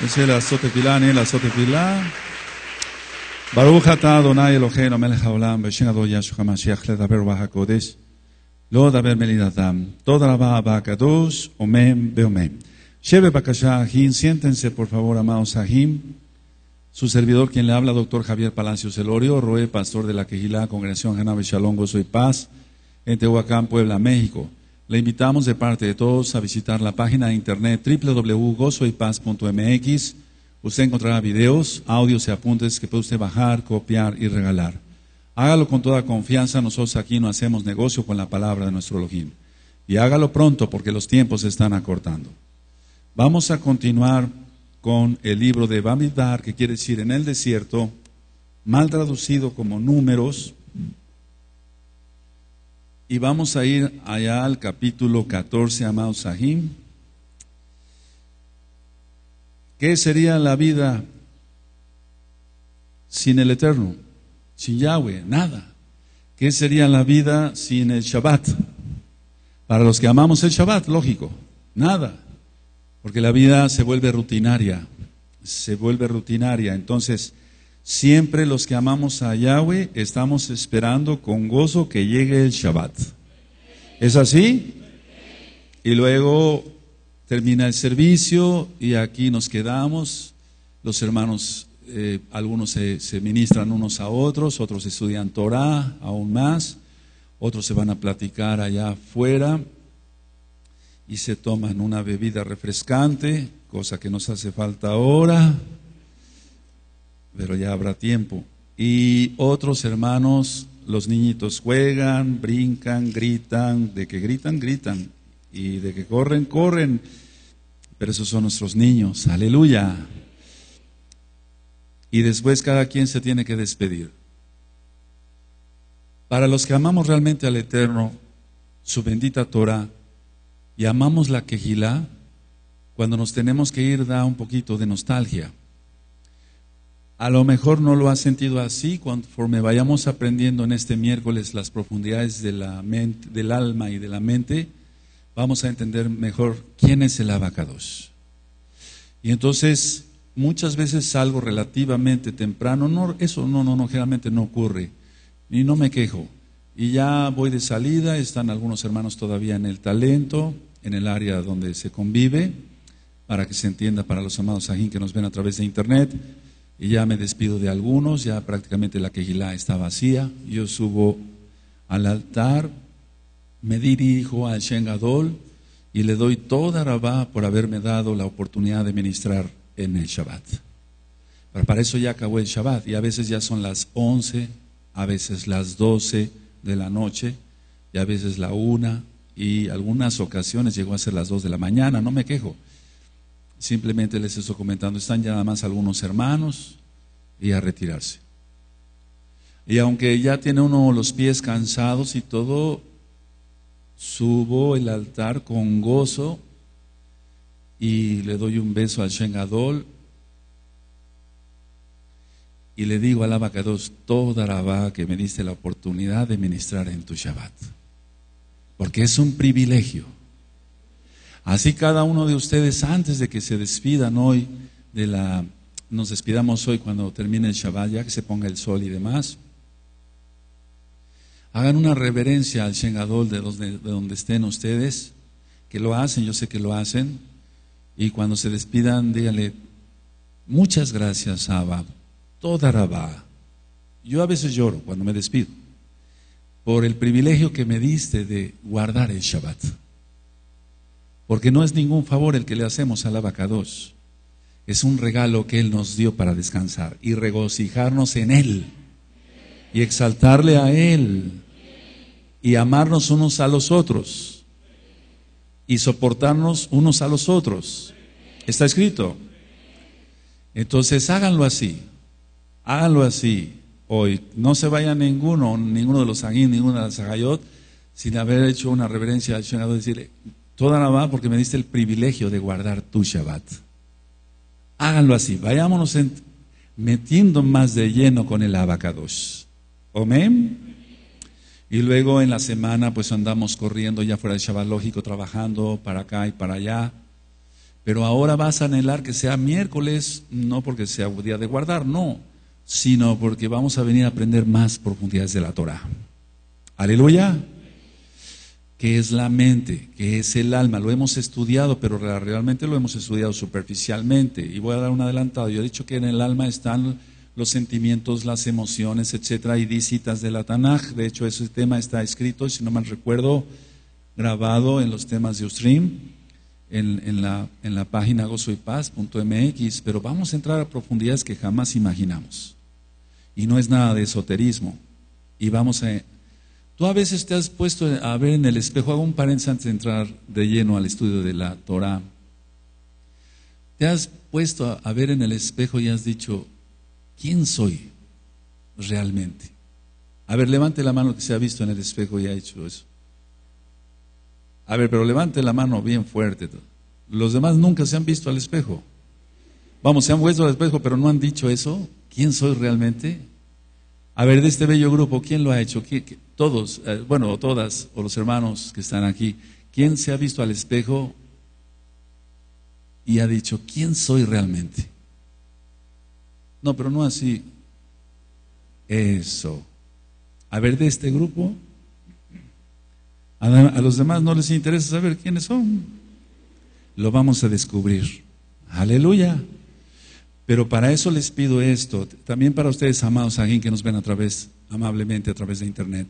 Dice la sotefilá, la sotefilá. Baruch atah Adonai Eloheinu melech haolam b'shem Adon Yahshua HaMashiach ledaber ruach hakodesh lo daber melidatam. Toda la Abba Kadosh, Omen beomen. Sheve bakasha Ahim, siéntense por favor, amados Ahim. Su servidor, quien le habla, doctor Javier Palacios Elorio, Roé, pastor de la Quejilá, Congregación Hanabe Shalom, Gozo y Paz, en Tehuacán, Puebla, México. Le invitamos de parte de todos a visitar la página de internet www.gozoypaz.mx. Usted encontrará videos, audios y apuntes que puede usted bajar, copiar y regalar. Hágalo con toda confianza, nosotros aquí no hacemos negocio con la palabra de nuestro Elohim. Y hágalo pronto porque los tiempos se están acortando. Vamos a continuar con el libro de Bamidbar, que quiere decir en el desierto, mal traducido como números. Y vamos a ir allá al capítulo 14, amados Sahim. ¿Qué sería la vida sin el Eterno? Sin Yahweh, nada. ¿Qué sería la vida sin el Shabbat? Para los que amamos el Shabbat, lógico, nada. Porque la vida se vuelve rutinaria, Entonces, siempre los que amamos a Yahweh estamos esperando con gozo que llegue el Shabbat. ¿Es así? Y luego termina el servicio y aquí nos quedamos. Los hermanos, algunos se ministran unos a otros, otros estudian Torah, aún más. Otros se van a platicar allá afuera y se toman una bebida refrescante, cosa que nos hace falta ahora, pero ya habrá tiempo. Y otros hermanos, los niñitos juegan, brincan, gritan, de que gritan, y de que corren, corren, pero esos son nuestros niños, aleluya. Y después cada quien se tiene que despedir. Para los que amamos realmente al Eterno, su bendita Torah, y amamos la Quejilá, cuando nos tenemos que ir da un poquito de nostalgia. A lo mejor no lo has sentido así, conforme vayamos aprendiendo en este miércoles las profundidades de la mente, del alma y de la mente, vamos a entender mejor quién es el Abacados. Y entonces, muchas veces salgo relativamente temprano, eso generalmente no ocurre, y no me quejo. Y ya voy de salida, están algunos hermanos todavía en el talento, en el área donde se convive, para que se entienda para los amados Sahim que nos ven a través de internet. Y ya me despido de algunos, ya prácticamente la Quejilá está vacía. Yo subo al altar, me dirijo al Shen Gadol y le doy toda rabá por haberme dado la oportunidad de ministrar en el Shabbat. Pero para eso ya acabó el Shabbat y a veces ya son las 11, a veces las 12 de la noche y a veces la 1 y algunas ocasiones llegó a ser las 2 de la mañana, no me quejo. Simplemente les estoy comentando, están ya nada más algunos hermanos y a retirarse. Y aunque ya tiene uno los pies cansados y todo, subo el altar con gozo y le doy un beso al Shen Gadol y le digo al Abacados, toda rabá que me diste la oportunidad de ministrar en tu Shabbat, porque es un privilegio. Así cada uno de ustedes, antes de que se despidan hoy, nos despidamos hoy cuando termine el Shabbat, ya que se ponga el sol y demás, hagan una reverencia al Shen Gadol de donde estén ustedes, que lo hacen, yo sé que lo hacen, y cuando se despidan, díganle, muchas gracias, Abba, toda rabá. Yo a veces lloro cuando me despido, por el privilegio que me diste de guardar el Shabbat. Porque no es ningún favor el que le hacemos al Abacados, es un regalo que Él nos dio para descansar y regocijarnos en Él y exaltarle a Él y amarnos unos a los otros y soportarnos unos a los otros. Está escrito. Entonces háganlo así hoy. No se vaya ninguno de los Sahim, ninguno de las Sahayot, sin haber hecho una reverencia al Shen, decirle, toda la va porque me diste el privilegio de guardar tu Shabbat. Háganlo así, vayámonos metiendo más de lleno con el Abacados. Amén. Y luego en la semana pues andamos corriendo ya fuera del Shabbat, lógico, trabajando para acá y para allá. Pero ahora vas a anhelar que sea miércoles, no porque sea día de guardar, no, sino porque vamos a venir a aprender más profundidades de la Torah. Aleluya. ¿Qué es la mente? ¿Qué es el alma? Lo hemos estudiado, pero realmente lo hemos estudiado superficialmente. Y voy a dar un adelantado. Yo he dicho que en el alma están los sentimientos, las emociones, etcétera, y di citas de la Tanaj. De hecho, ese tema está escrito, si no mal recuerdo, grabado en los temas de Ustream, en la página gozoypaz.mx. Pero vamos a entrar a profundidades que jamás imaginamos. Y no es nada de esoterismo. Y vamos a... Tú a veces te has puesto a ver en el espejo, hago un paréntesis antes de entrar de lleno al estudio de la Torah. Te has puesto a ver en el espejo y has dicho, ¿quién soy realmente? A ver, levante la mano que se ha visto en el espejo y ha hecho eso. A ver, pero levante la mano bien fuerte. Los demás nunca se han visto al espejo. Vamos, se han puesto al espejo, pero no han dicho eso. ¿Quién soy realmente? A ver, de este bello grupo, ¿quién lo ha hecho? Todos, bueno, todas, o los hermanos que están aquí, ¿quién se ha visto al espejo y ha dicho, ¿quién soy realmente? No, pero no así. Eso. A ver, de este grupo, a los demás no les interesa saber quiénes son. Lo vamos a descubrir. Aleluya. Pero para eso les pido esto, también para ustedes, amados aquí que nos ven amablemente a través de internet.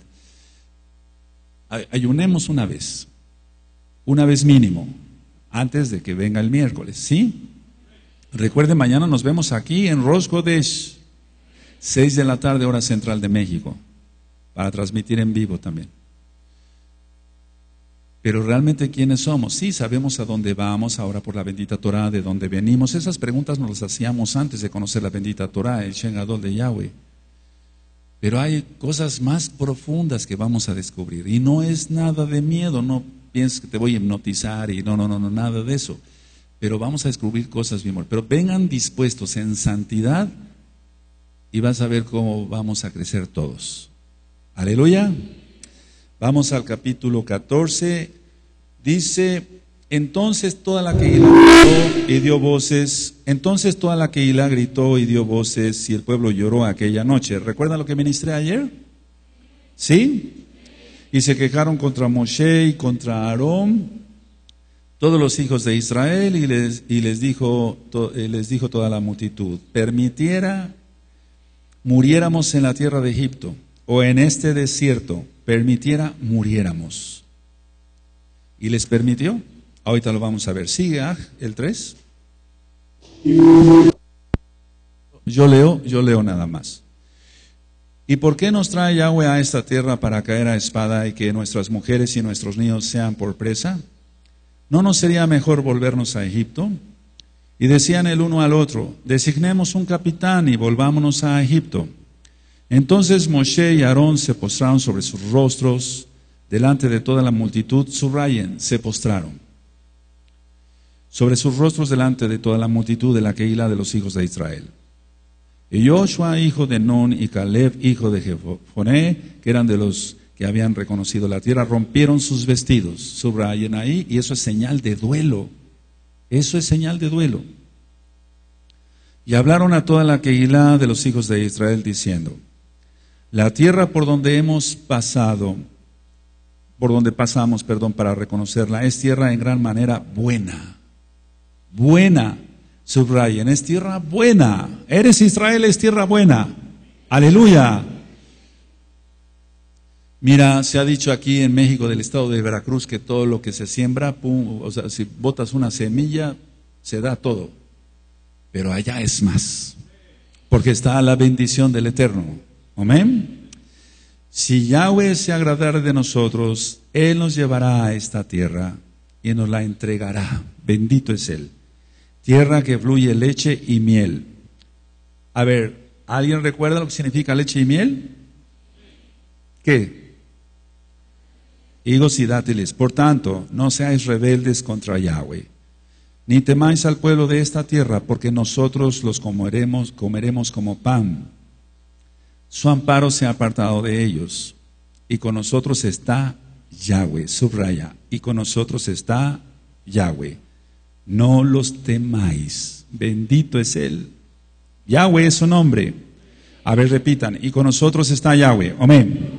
Ayunemos una vez mínimo, antes de que venga el miércoles, ¿sí? Recuerden, mañana nos vemos aquí en Rosh Kodesh, 6 de la tarde, hora central de México, para transmitir en vivo también. Pero realmente, ¿quiénes somos? Sí, sabemos a dónde vamos ahora por la bendita Torah, de dónde venimos. Esas preguntas nos las hacíamos antes de conocer la bendita Torah, el Shen Gadol de Yahweh. Pero hay cosas más profundas que vamos a descubrir. Y no es nada de miedo, no pienses que te voy a hipnotizar y no, nada de eso. Pero vamos a descubrir cosas bien. Pero vengan dispuestos en santidad y vas a ver cómo vamos a crecer todos. Aleluya. Vamos al capítulo 14, dice, entonces toda la Kehilá gritó y dio voces, y el pueblo lloró aquella noche. ¿Recuerdan lo que ministré ayer? ¿Sí? Y se quejaron contra Moshe y contra Aarón, todos los hijos de Israel, y les dijo toda la multitud, muriéramos en la tierra de Egipto, o en este desierto, muriéramos. ¿Y les permitió? Ahorita lo vamos a ver. Sigue el 3. Yo leo nada más. ¿Y por qué nos trae Yahweh a esta tierra para caer a espada y que nuestras mujeres y nuestros niños sean por presa? ¿No nos sería mejor volvernos a Egipto? Y decían el uno al otro, designemos un capitán y volvámonos a Egipto. Entonces Moshe y Aarón se postraron sobre sus rostros delante de toda la multitud. Subrayen, se postraron sobre sus rostros delante de toda la multitud de la Kehilá de los hijos de Israel. Y Joshua, hijo de Nun, y Caleb, hijo de Jefoné, que eran de los que habían reconocido la tierra, rompieron sus vestidos. Subrayen ahí, y eso es señal de duelo. Eso es señal de duelo. Y hablaron a toda la Kehilá de los hijos de Israel, diciendo, la tierra por donde pasamos, para reconocerla, es tierra en gran manera buena. Buena, subrayen, es tierra buena. Eres Israel, es tierra buena. Aleluya. Mira, se ha dicho aquí en México, del estado de Veracruz, que todo lo que se siembra, si botas una semilla, se da todo. Pero allá es más, porque está la bendición del Eterno. Amén. Si Yahweh se agradara de nosotros, Él nos llevará a esta tierra y nos la entregará. Bendito es Él. Tierra que fluye leche y miel. A ver, ¿alguien recuerda lo que significa leche y miel? ¿Qué? Higos y dátiles. Por tanto, no seáis rebeldes contra Yahweh, ni temáis al pueblo de esta tierra, porque nosotros los comeremos como pan. Su amparo se ha apartado de ellos, y con nosotros está Yahweh. Subraya, y con nosotros está Yahweh. no los temáis. Bendito es Él. Yahweh es su nombre. A ver, repitan. Y con nosotros está Yahweh. Amén.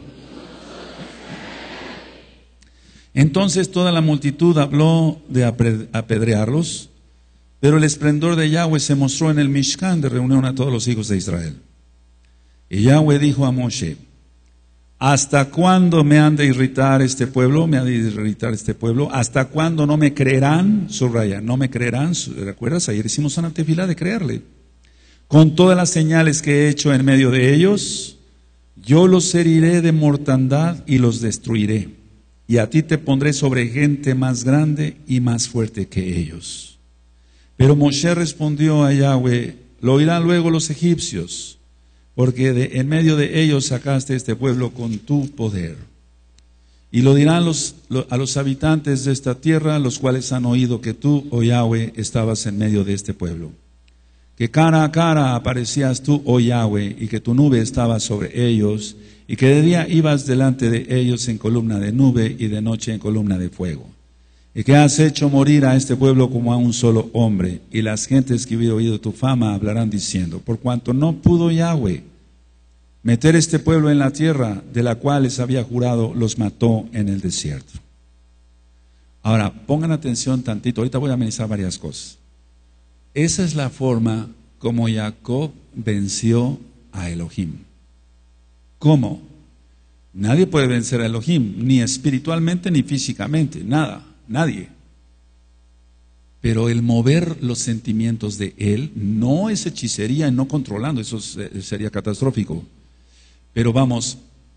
Entonces toda la multitud habló de apedrearlos, pero el esplendor de Yahweh se mostró en el Mishkan de reunión a todos los hijos de Israel. Y Yahweh dijo a Moshe: ¿hasta cuándo me han de irritar este pueblo? ¿Me ha de irritar este pueblo? ¿Hasta cuándo no me creerán? Subraya, no me creerán. ¿Recuerdas? Ayer hicimos una tefilá de creerle. Con todas las señales que he hecho en medio de ellos, yo los heriré de mortandad y los destruiré. Y a ti te pondré sobre gente más grande y más fuerte que ellos. Pero Moshe respondió a Yahweh: lo oirán luego los egipcios, porque en medio de ellos sacaste este pueblo con tu poder. Y lo dirán a los habitantes de esta tierra, los cuales han oído que tú, oh Yahweh, estabas en medio de este pueblo. Que cara a cara aparecías tú, oh Yahweh, y que tu nube estaba sobre ellos, y que de día ibas delante de ellos en columna de nube y de noche en columna de fuego. Y que has hecho morir a este pueblo como a un solo hombre, y las gentes que hubieran oído tu fama hablarán diciendo: por cuanto no pudo Yahweh meter este pueblo en la tierra de la cual les había jurado, los mató en el desierto. Ahora, pongan atención tantito, ahorita voy a amenizar varias cosas. Esa es la forma como Jacob venció a Elohim. ¿Cómo? Nadie puede vencer a Elohim, ni espiritualmente ni físicamente, nada, nadie. Pero el mover los sentimientos de él no es hechicería y no controlando, eso sería catastrófico. Pero vamos,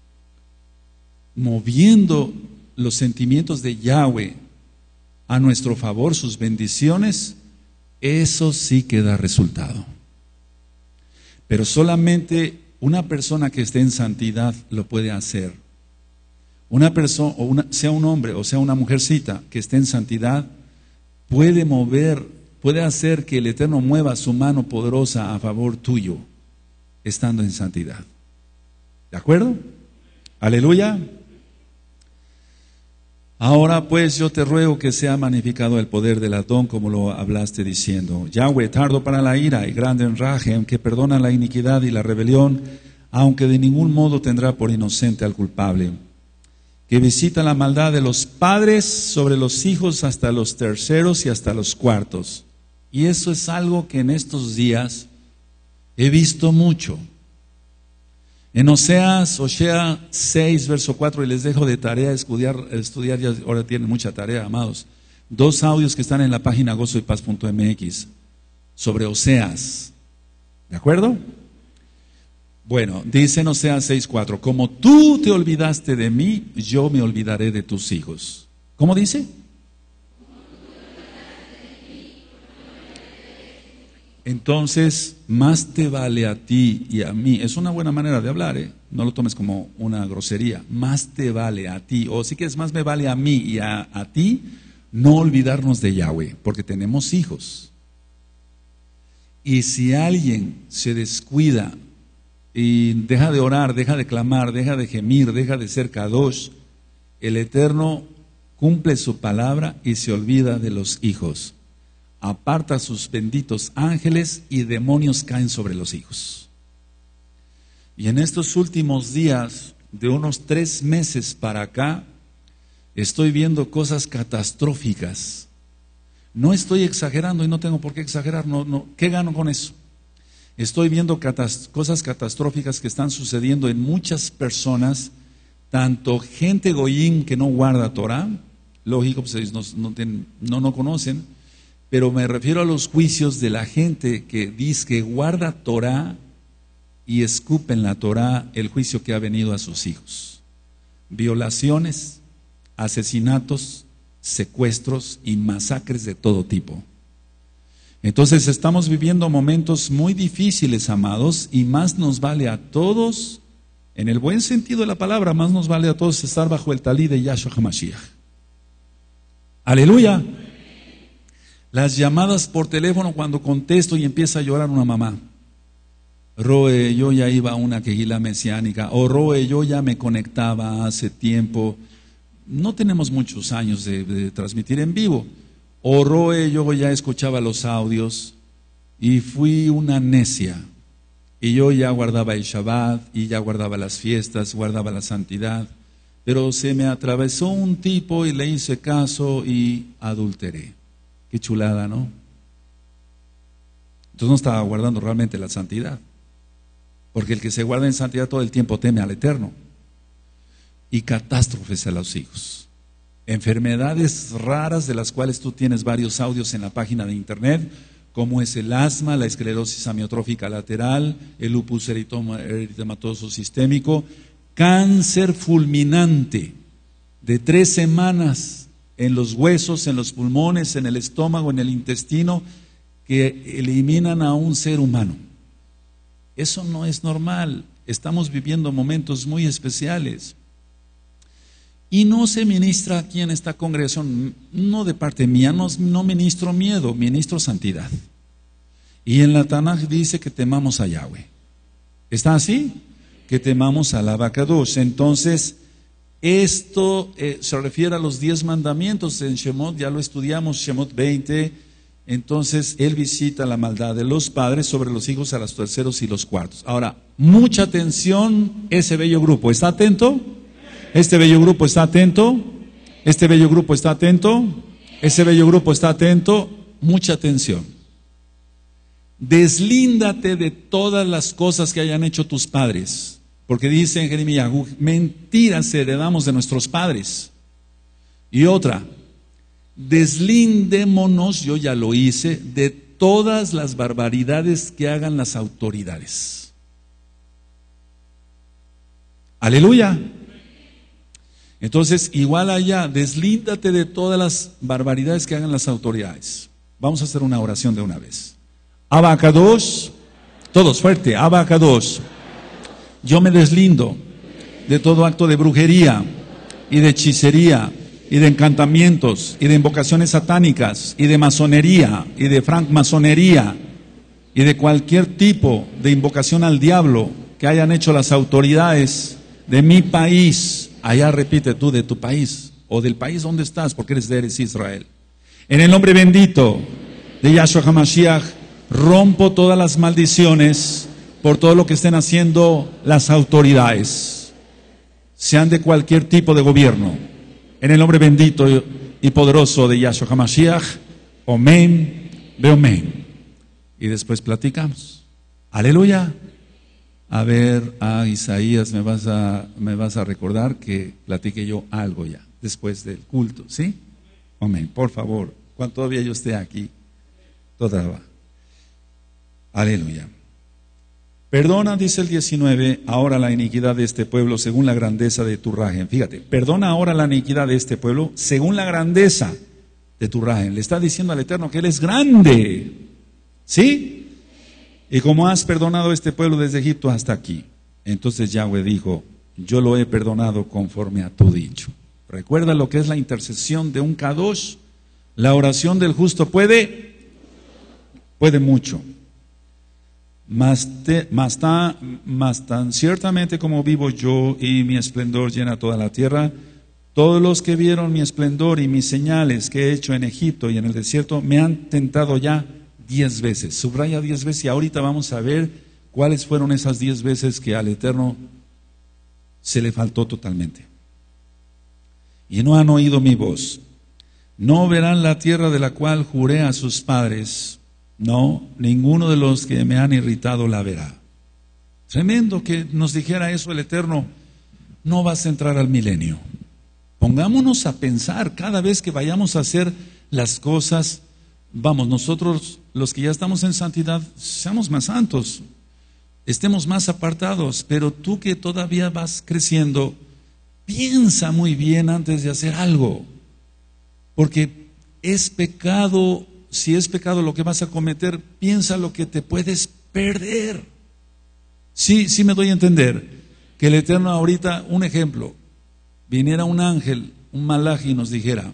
moviendo los sentimientos de Yahweh a nuestro favor, sus bendiciones, eso sí que da resultado. Pero solamente una persona que esté en santidad lo puede hacer. Una persona, sea un hombre o sea una mujercita que esté en santidad, puede mover, puede hacer que el Eterno mueva su mano poderosa a favor tuyo, estando en santidad. ¿De acuerdo? Aleluya. Ahora pues yo te ruego que sea magnificado el poder del Adón, como lo hablaste diciendo: Yahweh, tardo para la ira y grande en rajem, que perdona la iniquidad y la rebelión, aunque de ningún modo tendrá por inocente al culpable, que visita la maldad de los padres sobre los hijos hasta los terceros y hasta los cuartos. Y eso es algo que en estos días he visto mucho. En Osea 6, verso 4, y les dejo de tarea estudiar, ya ahora tienen mucha tarea, amados. 2 audios que están en la página gozoypaz.mx sobre Oseas. ¿De acuerdo? Bueno, dice en Oseas 6, 4, como tú te olvidaste de mí, yo me olvidaré de tus hijos. ¿Cómo dice? Entonces, más te vale a ti y a mí. Es una buena manera de hablar, no lo tomes como una grosería. Más te vale a ti, o si quieres, más me vale a mí y a ti, no olvidarnos de Yahweh, porque tenemos hijos. Y si alguien se descuida y deja de orar, deja de clamar, deja de gemir, deja de ser kadosh, el Eterno cumple su palabra y se olvida de los hijos. Aparta a sus benditos ángeles y demonios caen sobre los hijos. Y en estos últimos días, de unos 3 meses para acá, estoy viendo cosas catastróficas. No estoy exagerando y no tengo por qué exagerar. ¿Qué gano con eso? Estoy viendo cosas catastróficas que están sucediendo en muchas personas, tanto gente goyín que no guarda Torah, lógico, pues ellos no conocen. Pero me refiero a los juicios de la gente que dice que guarda Torah y escupe en la Torah el juicio que ha venido a sus hijos. Violaciones, asesinatos, secuestros y masacres de todo tipo. Entonces estamos viviendo momentos muy difíciles, amados, y más nos vale a todos, en el buen sentido de la palabra, más nos vale a todos estar bajo el talí de Yahshua HaMashiach. Aleluya. Las llamadas por teléfono cuando contesto y empieza a llorar una mamá. Roe, yo ya iba a una quejila mesiánica. O Roe, yo ya me conectaba hace tiempo. No tenemos muchos años de transmitir en vivo. Oroe, yo ya escuchaba los audios y fui una necia. Y yo ya guardaba el Shabbat, y ya guardaba las fiestas, guardaba la santidad. Pero se me atravesó un tipo y le hice caso y adulteré. Qué chulada, ¿no? Entonces no estaba guardando realmente la santidad. Porque el que se guarda en santidad todo el tiempo teme al Eterno. Y catástrofes a los hijos. Enfermedades raras de las cuales tú tienes varios audios en la página de internet, como es el asma, la esclerosis amiotrófica lateral, el lupus eritematoso sistémico, cáncer fulminante de 3 semanas en los huesos, en los pulmones, en el estómago, en el intestino, que eliminan a un ser humano. Eso no es normal. Estamos viviendo momentos muy especiales. Y no se ministra aquí en esta congregación, no de parte mía, no ministro miedo, ministro santidad. Y en la Tanaj dice que temamos a Yahweh. ¿Está así? Que temamos al Abacadosh. Entonces, esto se refiere a los 10 mandamientos en Shemot, ya lo estudiamos, Shemot 20. Entonces, él visita la maldad de los padres sobre los hijos a los terceros y los cuartos. Ahora, mucha atención, ese bello grupo, ¿está atento? Este bello grupo está atento, este bello grupo está atento, ese bello grupo está atento, mucha atención. Deslíndate de todas las cosas que hayan hecho tus padres, porque dice en Jeremías, mentiras heredamos de nuestros padres. Y otra, deslindémonos, yo ya lo hice, de todas las barbaridades que hagan las autoridades. Aleluya. Entonces, igual allá, deslíndate de todas las barbaridades que hagan las autoridades. Vamos a hacer una oración de una vez. Abacadosh, todos fuerte, Abacadosh. Yo me deslindo de todo acto de brujería y de hechicería y de encantamientos y de invocaciones satánicas y de masonería y de francmasonería y de cualquier tipo de invocación al diablo que hayan hecho las autoridades de mi país. Allá repite tú, de tu país o del país donde estás, porque eres Israel. En el nombre bendito de Yahshua HaMashiach, rompo todas las maldiciones por todo lo que estén haciendo las autoridades, sean de cualquier tipo de gobierno. En el nombre bendito y poderoso de Yahshua HaMashiach, Omen, Beomen. Y después platicamos. Aleluya. A ver, Isaías, me vas a recordar que platique yo algo ya, después del culto, ¿sí? Amén, por favor, cuando todavía yo esté aquí, toda. Aleluya. Perdona, dice el 19, ahora la iniquidad de este pueblo según la grandeza de tu rajen. Fíjate, perdona ahora la iniquidad de este pueblo según la grandeza de tu rajen. Le está diciendo al Eterno que Él es grande, ¿sí? Y como has perdonado a este pueblo desde Egipto hasta aquí. Entonces Yahweh dijo, yo lo he perdonado conforme a tu dicho. Recuerda lo que es la intercesión de un Kadosh. La oración del justo puede mucho. Mas tan ciertamente como vivo yo y mi esplendor llena toda la tierra, todos los que vieron mi esplendor y mis señales que he hecho en Egipto y en el desierto me han tentado ya 10 veces, subraya 10 veces, y ahorita vamos a ver cuáles fueron esas 10 veces que al Eterno se le faltó totalmente. Y no han oído mi voz, no verán la tierra de la cual juré a sus padres, no, ninguno de los que me han irritado la verá. Tremendo que nos dijera eso el Eterno, no vas a entrar al milenio. Pongámonos a pensar cada vez que vayamos a hacer las cosas. Vamos, nosotros los que ya estamos en santidad, seamos más santos, estemos más apartados, pero tú que todavía vas creciendo, piensa muy bien antes de hacer algo, porque es pecado, si es pecado lo que vas a cometer, piensa lo que te puedes perder. Sí me doy a entender, que el Eterno ahorita, un ejemplo, viniera un ángel, un malaj y nos dijera,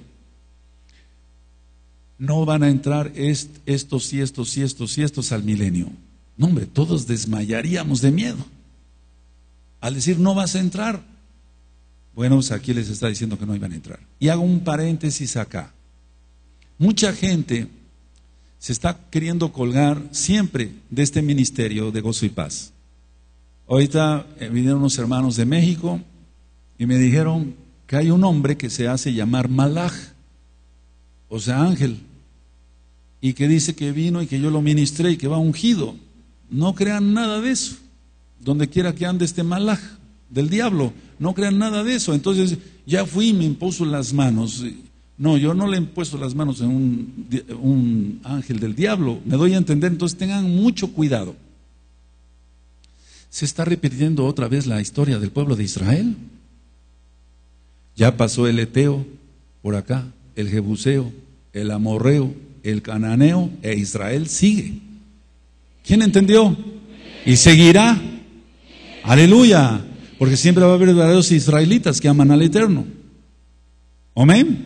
no van a entrar estos y estos y estos y estos al milenio. No, hombre, todos desmayaríamos de miedo. Al decir no vas a entrar, bueno, pues aquí les está diciendo que no iban a entrar. Y hago un paréntesis acá. Mucha gente se está queriendo colgar siempre de este ministerio de gozo y paz. Ahorita vinieron unos hermanos de México y me dijeron que hay un hombre que se hace llamar Malaj, o sea, ángel, y que dice que vino y que yo lo ministré y que va ungido. No crean nada de eso. Donde quiera que ande este Malaj del diablo, no crean nada de eso. Entonces ya fui y me impuso las manos. No, yo no le he puesto las manos en un ángel del diablo, me doy a entender. Entonces tengan mucho cuidado. Se está repitiendo otra vez la historia del pueblo de Israel. Ya pasó el Eteo por acá, el Jebuseo, el Amorreo, el Cananeo, e Israel sigue. ¿Quién entendió? Y seguirá. Aleluya. Porque siempre va a haber verdaderos israelitas que aman al Eterno. Amén.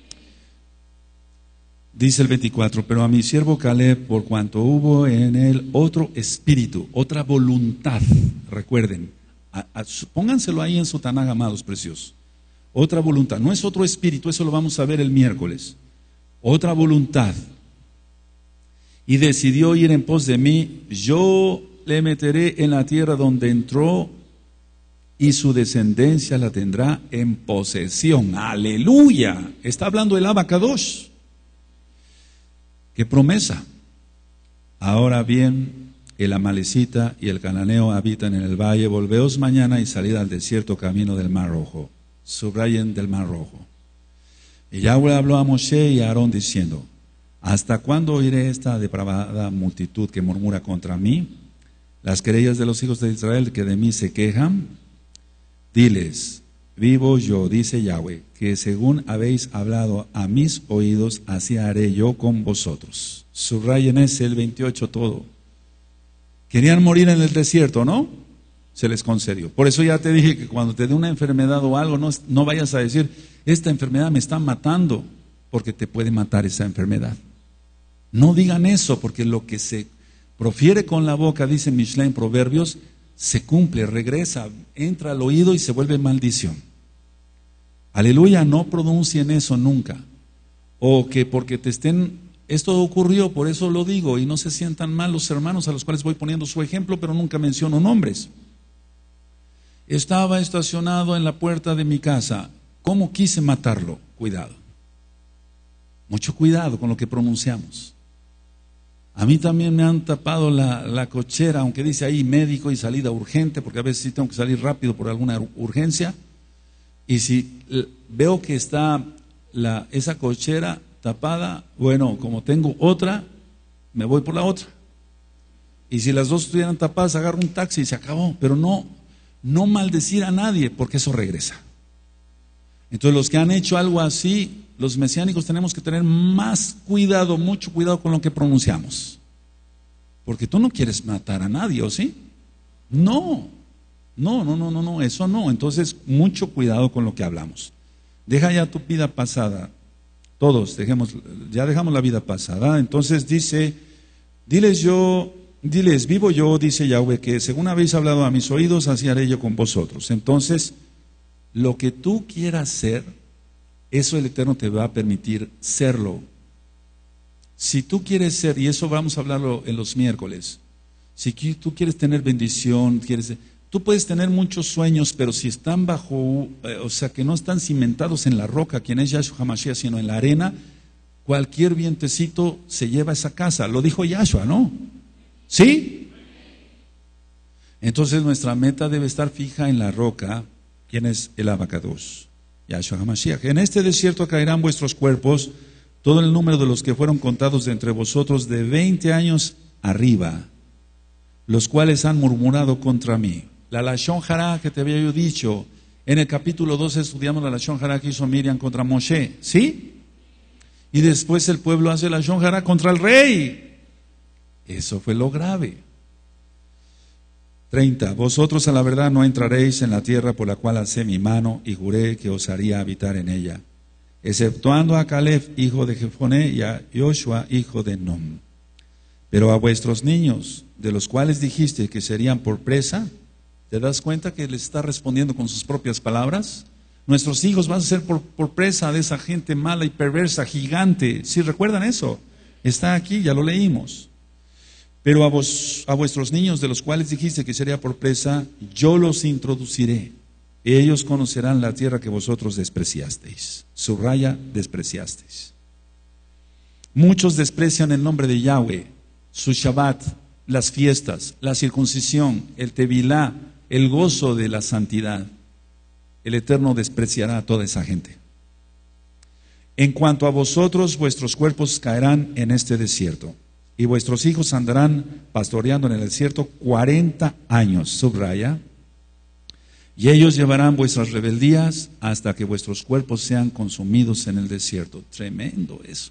Dice el 24, pero a mi siervo Caleb, por cuanto hubo en él otro espíritu, otra voluntad, recuerden, pónganselo ahí en su Tanaj, amados preciosos. Otra voluntad, no es otro espíritu, eso lo vamos a ver el miércoles. Otra voluntad. Y decidió ir en pos de mí, yo le meteré en la tierra donde entró y su descendencia la tendrá en posesión. Aleluya. Está hablando el Abacadosh. ¡Qué promesa! Ahora bien, el amalecita y el cananeo habitan en el valle. Volveos mañana y salid al desierto camino del Mar Rojo. Subrayen del Mar Rojo. Y Yahweh habló a Moshe y a Aarón diciendo, ¿hasta cuándo oiré esta depravada multitud que murmura contra mí? Las querellas de los hijos de Israel que de mí se quejan. Diles, vivo yo, dice Yahweh, que según habéis hablado a mis oídos, así haré yo con vosotros. Subrayen ese el 28 todo. Querían morir en el desierto, ¿no? Se les concedió. Por eso ya te dije que cuando te dé una enfermedad o algo, no vayas a decir, esta enfermedad me está matando, porque te puede matar esa enfermedad. No digan eso, porque lo que se profiere con la boca, dice Mishlei en Proverbios, se cumple, regresa, entra al oído y se vuelve maldición. Aleluya, no pronuncien eso nunca. O que porque te estén, esto ocurrió, por eso lo digo, y no se sientan mal los hermanos a los cuales voy poniendo su ejemplo, pero nunca menciono nombres. Estaba estacionado en la puerta de mi casa. ¿Cómo quise matarlo? Cuidado. Mucho cuidado con lo que pronunciamos. A mí también me han tapado la cochera, aunque dice ahí médico y salida urgente, porque a veces sí tengo que salir rápido por alguna urgencia. Y si veo que está esa cochera tapada, bueno, como tengo otra, me voy por la otra. Y si las dos estuvieran tapadas, agarro un taxi y se acabó. Pero no maldecir a nadie, porque eso regresa. Entonces los que han hecho algo así, los mesiánicos tenemos que tener más cuidado, mucho cuidado con lo que pronunciamos. Porque tú no quieres matar a nadie, ¿o sí? No, eso no. Entonces mucho cuidado con lo que hablamos. Deja ya tu vida pasada. Todos ya dejamos la vida pasada. Entonces dice, diles, vivo yo, dice Yahweh, que según habéis hablado a mis oídos, así haré yo con vosotros. Entonces, lo que tú quieras ser, eso el Eterno te va a permitir serlo. Si tú quieres ser, y eso vamos a hablarlo en los miércoles, si tú quieres tener bendición, tú puedes tener muchos sueños, pero si están o sea, que no están cimentados en la roca, quien es Yahshua HaMashiach, sino en la arena, cualquier vientecito se lleva a esa casa. Lo dijo Yahshua, ¿no? ¿Sí? Entonces nuestra meta debe estar fija en la roca. ¿Quién es el Abacados? Yahshua HaMashiach. En este desierto caerán vuestros cuerpos, todo el número de los que fueron contados de entre vosotros de 20 años arriba, los cuales han murmurado contra mí. La Lashon Hará que te había yo dicho, en el capítulo 12 estudiamos la Lashon Hará que hizo Miriam contra Moshe, ¿sí? Y después el pueblo hace la Lashon Hará contra el rey. Eso fue lo grave. 30. Vosotros a la verdad no entraréis en la tierra por la cual alcé mi mano y juré que os haría habitar en ella, exceptuando a Caleb, hijo de Jefoné, y a Joshua, hijo de Nun. Pero a vuestros niños, de los cuales dijiste que serían por presa, ¿te das cuenta que les está respondiendo con sus propias palabras? Nuestros hijos van a ser por presa de esa gente mala y perversa, gigante. ¿Sí recuerdan eso? Está aquí, ya lo leímos. Pero a vuestros niños, de los cuales dijiste que sería por presa, yo los introduciré. Ellos conocerán la tierra que vosotros despreciasteis. Subraya, despreciasteis. Muchos desprecian el nombre de Yahweh, su Shabbat, las fiestas, la circuncisión, el Tevilá, el gozo de la santidad. El Eterno despreciará a toda esa gente. En cuanto a vosotros, vuestros cuerpos caerán en este desierto, y vuestros hijos andarán pastoreando en el desierto 40 años, subraya, y ellos llevarán vuestras rebeldías hasta que vuestros cuerpos sean consumidos en el desierto. Tremendo eso.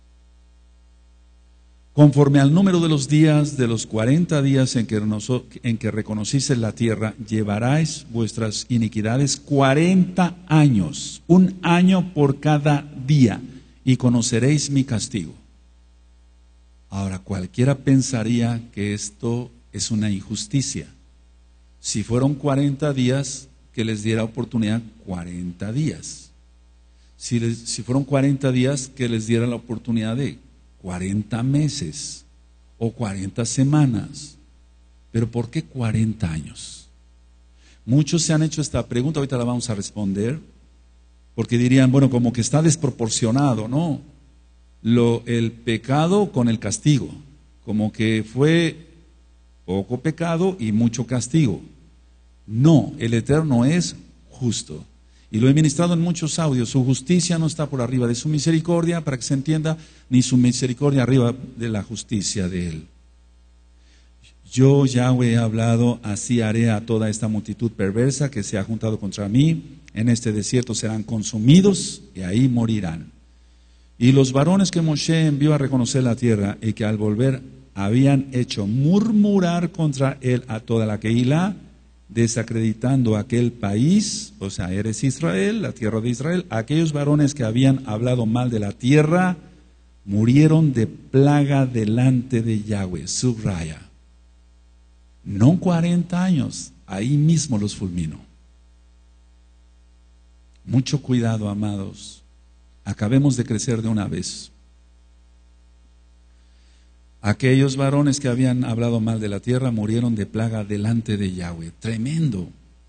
Conforme al número de los días, de los 40 días en que reconociste la tierra, llevaráis vuestras iniquidades 40 años, un año por cada día, y conoceréis mi castigo. Ahora, cualquiera pensaría que esto es una injusticia. Si fueron 40 días, que les diera oportunidad 40 días. Si fueron 40 días, que les diera la oportunidad de 40 meses o 40 semanas. Pero ¿por qué 40 años? Muchos se han hecho esta pregunta, ahorita la vamos a responder, porque dirían, bueno, como que está desproporcionado, ¿no? El pecado con el castigo, como que fue poco pecado y mucho castigo. No, el Eterno es justo. Y lo he ministrado en muchos audios. Su justicia no está por arriba de su misericordia, para que se entienda, ni su misericordia arriba de la justicia de Él. Yo, Yahweh, he hablado, así haré a toda esta multitud perversa que se ha juntado contra mí. En este desierto serán consumidos y ahí morirán. Y los varones que Moshe envió a reconocer la tierra y que al volver habían hecho murmurar contra él a toda la Keilah, desacreditando aquel país, o sea, eres Israel, la tierra de Israel, aquellos varones que habían hablado mal de la tierra, murieron de plaga delante de Yahweh. Subraya. No 40 años, ahí mismo los fulminó. Mucho cuidado, amados. Acabemos de crecer de una vez. Aquellos varones que habían hablado mal de la tierra murieron de plaga delante de Yahweh. Tremendo.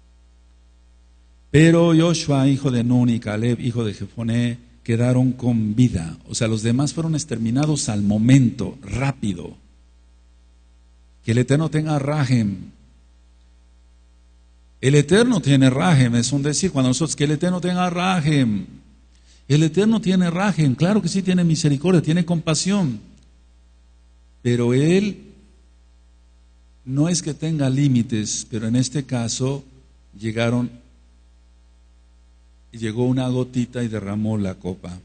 Pero Joshua, hijo de Nun, y Caleb, hijo de Jefoné, quedaron con vida. O sea, los demás fueron exterminados al momento, rápido. Que el Eterno tenga rajem. El Eterno tiene rajem, es un decir cuando nosotros, que el Eterno tenga rajem. El Eterno tiene rajem, claro que sí tiene misericordia, tiene compasión. Pero Él no es que tenga límites, pero en este caso llegó una gotita y derramó la copa.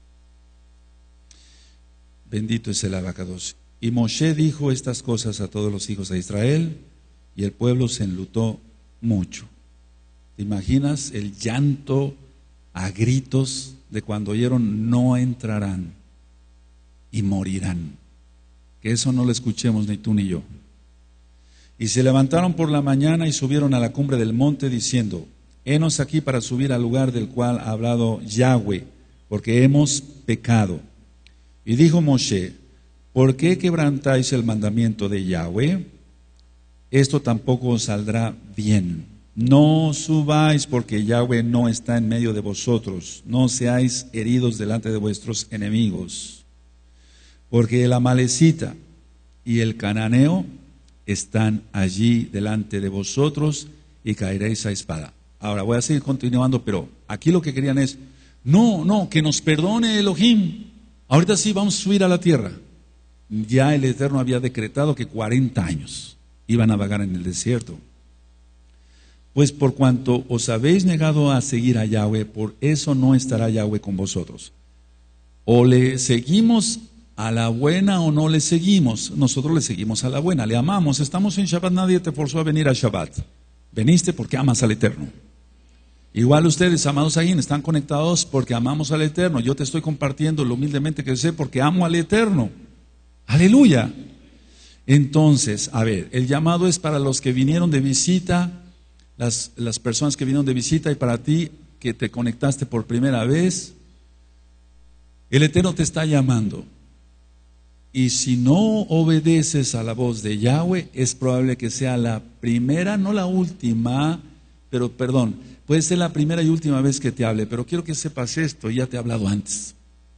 Bendito es el abacados. Y Moshe dijo estas cosas a todos los hijos de Israel, y el pueblo se enlutó mucho. ¿Te imaginas el llanto a gritos de cuando oyeron no entrarán y morirán? Que eso no lo escuchemos ni tú ni yo. Y se levantaron por la mañana y subieron a la cumbre del monte diciendo, henos aquí para subir al lugar del cual ha hablado Yahweh, porque hemos pecado. Y dijo Moshe, ¿por qué quebrantáis el mandamiento de Yahweh? Esto tampoco os saldrá bien. No subáis, porque Yahweh no está en medio de vosotros. No seáis heridos delante de vuestros enemigos. Porque el amalecita y el cananeo están allí delante de vosotros y caeréis a espada. Ahora voy a seguir continuando, pero aquí lo que querían es, no, que nos perdone Elohim. Ahorita sí vamos a subir a la tierra. Ya el Eterno había decretado que 40 años iban a vagar en el desierto. Pues por cuanto os habéis negado a seguir a Yahweh, por eso no estará Yahweh con vosotros. O le seguimos a la buena o no le seguimos. Nosotros le seguimos a la buena, le amamos. Estamos en Shabbat, nadie te forzó a venir a Shabbat. Veniste porque amas al Eterno. Igual ustedes, amados ahí, están conectados porque amamos al Eterno. Yo te estoy compartiendo lo humildemente que sé porque amo al Eterno. Aleluya. Entonces, a ver, el llamado es para los que vinieron de visita, las personas que vinieron de visita, y para ti que te conectaste por primera vez, el Eterno te está llamando. Y si no obedeces a la voz de Yahweh, es probable que sea la primera, no la última, pero perdón, puede ser la primera y última vez que te hable, pero quiero que sepas esto, ya te he hablado antes.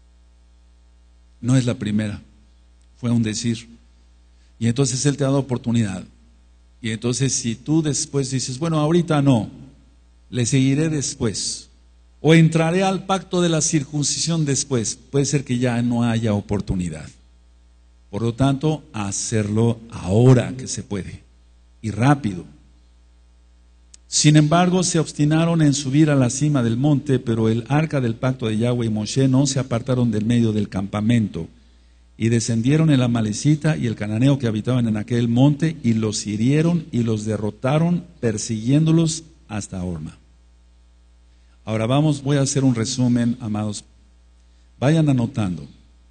No es la primera, fue un decir. Y entonces Él te ha dado oportunidad. Y entonces si tú después dices, bueno, ahorita no, le seguiré después, o entraré al pacto de la circuncisión después, puede ser que ya no haya oportunidad. Por lo tanto, hacerlo ahora que se puede, y rápido. Sin embargo, se obstinaron en subir a la cima del monte, pero el arca del pacto de Yahweh y Moshe no se apartaron del medio del campamento. Y descendieron el amalecita y el cananeo que habitaban en aquel monte, y los hirieron y los derrotaron, persiguiéndolos hasta Horma. Ahora voy a hacer un resumen, amados. Vayan anotando.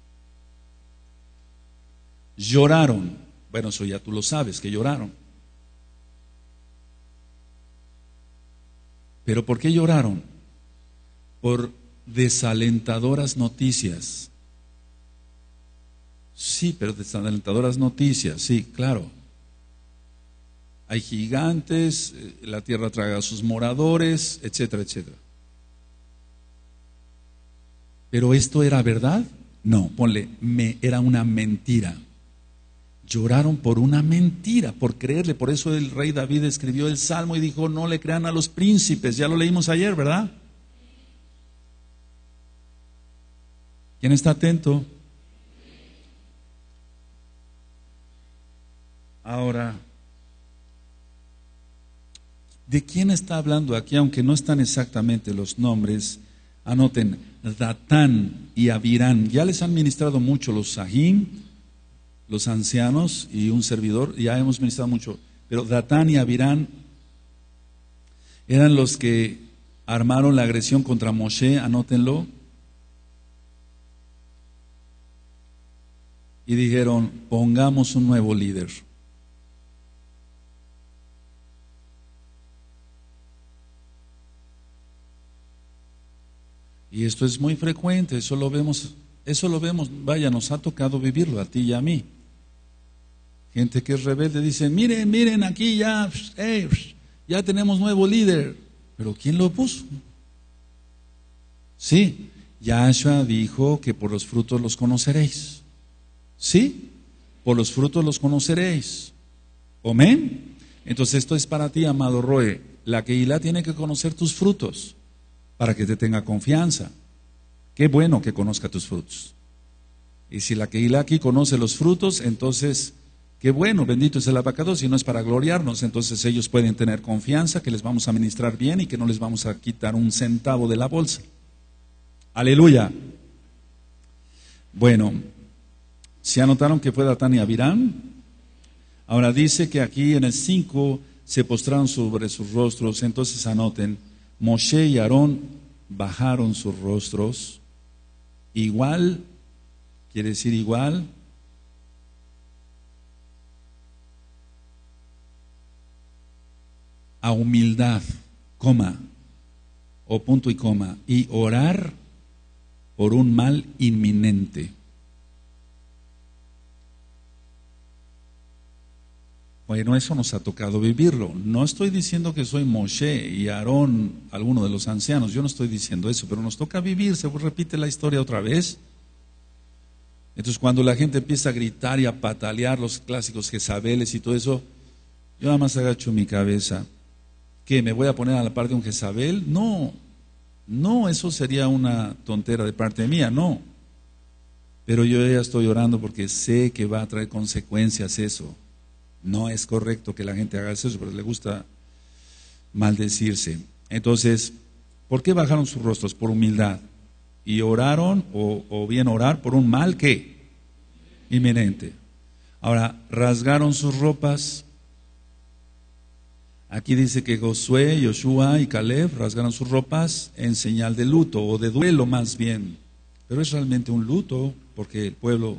Lloraron. Bueno, eso ya tú lo sabes, que lloraron. ¿Pero por qué lloraron? Por desalentadoras noticias. Sí, pero desalentadoras noticias, sí, claro. Hay gigantes, la tierra traga a sus moradores, etcétera, etcétera. ¿Pero esto era verdad? No, ponle, era una mentira. Lloraron por una mentira, por creerle. Por eso el rey David escribió el Salmo y dijo, no le crean a los príncipes. Ya lo leímos ayer, ¿verdad? ¿Quién está atento? Ahora, ¿de quién está hablando aquí? Aunque no están exactamente los nombres, anoten, Datán y Abirán. Ya les han ministrado mucho los Sahim, los ancianos y un servidor, ya hemos ministrado mucho, pero Datán y Abirán eran los que armaron la agresión contra Moshe, anótenlo, y dijeron, pongamos un nuevo líder. Y esto es muy frecuente, eso lo vemos, vaya, nos ha tocado vivirlo a ti y a mí. Gente que es rebelde dice, miren aquí ya, ya tenemos nuevo líder. ¿Pero quién lo puso? Sí, Yahshua dijo que por los frutos los conoceréis. Sí, por los frutos los conoceréis. Amén. Entonces esto es para ti, amado Roe. La Kehilá tiene que conocer tus frutos para que te tenga confianza. Qué bueno que conozca tus frutos. Y si la Kehilá aquí conoce los frutos, entonces qué bueno, bendito es el abacados, si no es para gloriarnos, entonces ellos pueden tener confianza que les vamos a ministrar bien y que no les vamos a quitar un centavo de la bolsa. Aleluya. Bueno, ¿se anotaron que fue Datán y Abirán? Ahora dice que aquí en el 5 se postraron sobre sus rostros, entonces anoten, Moshe y Aarón bajaron sus rostros, igual, quiere decir igual, a humildad, coma, o punto y coma, y orar por un mal inminente. Bueno, eso nos ha tocado vivirlo. No estoy diciendo que soy Moshe y Aarón, alguno de los ancianos, yo no estoy diciendo eso, pero nos toca vivir, se repite la historia otra vez. Entonces cuando la gente empieza a gritar y a patalear los clásicos Jezabeles y todo eso, yo nada más agacho mi cabeza. ¿Qué, me voy a poner a la par de un Jezabel? No, eso sería una tontera de parte mía, no. Pero yo ya estoy orando porque sé que va a traer consecuencias eso. No es correcto que la gente haga eso, pero le gusta maldecirse. Entonces, ¿por qué bajaron sus rostros? Por humildad. Y oraron, o bien orar por un mal, ¿qué? Inminente. Ahora, rasgaron sus ropas. Aquí dice que Josué, Yoshua y Caleb rasgaron sus ropas en señal de luto, o de duelo más bien. Pero es realmente un luto, porque el pueblo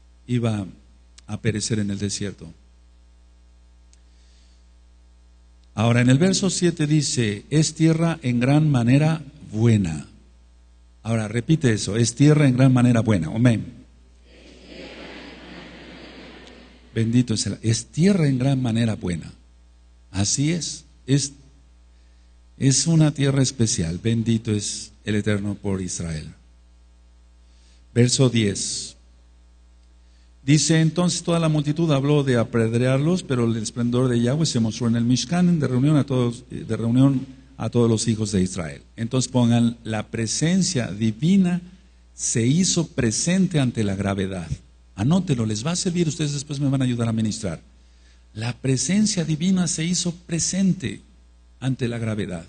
iba a perecer en el desierto. Ahora, en el verso 7 dice, es tierra en gran manera buena. Ahora, repite eso, es tierra en gran manera buena. Amén. Bendito es el... Es tierra en gran manera buena. Así es. Es una tierra especial. Bendito es el Eterno por Israel. Verso 10. Dice, entonces toda la multitud habló de apedrearlos, pero el esplendor de Yahweh se mostró en el Mishkan de reunión a todos los hijos de Israel. Entonces pongan, la presencia divina se hizo presente ante la gravedad. Anótelo, les va a servir, ustedes después me van a ayudar a ministrar. La presencia divina se hizo presente ante la gravedad.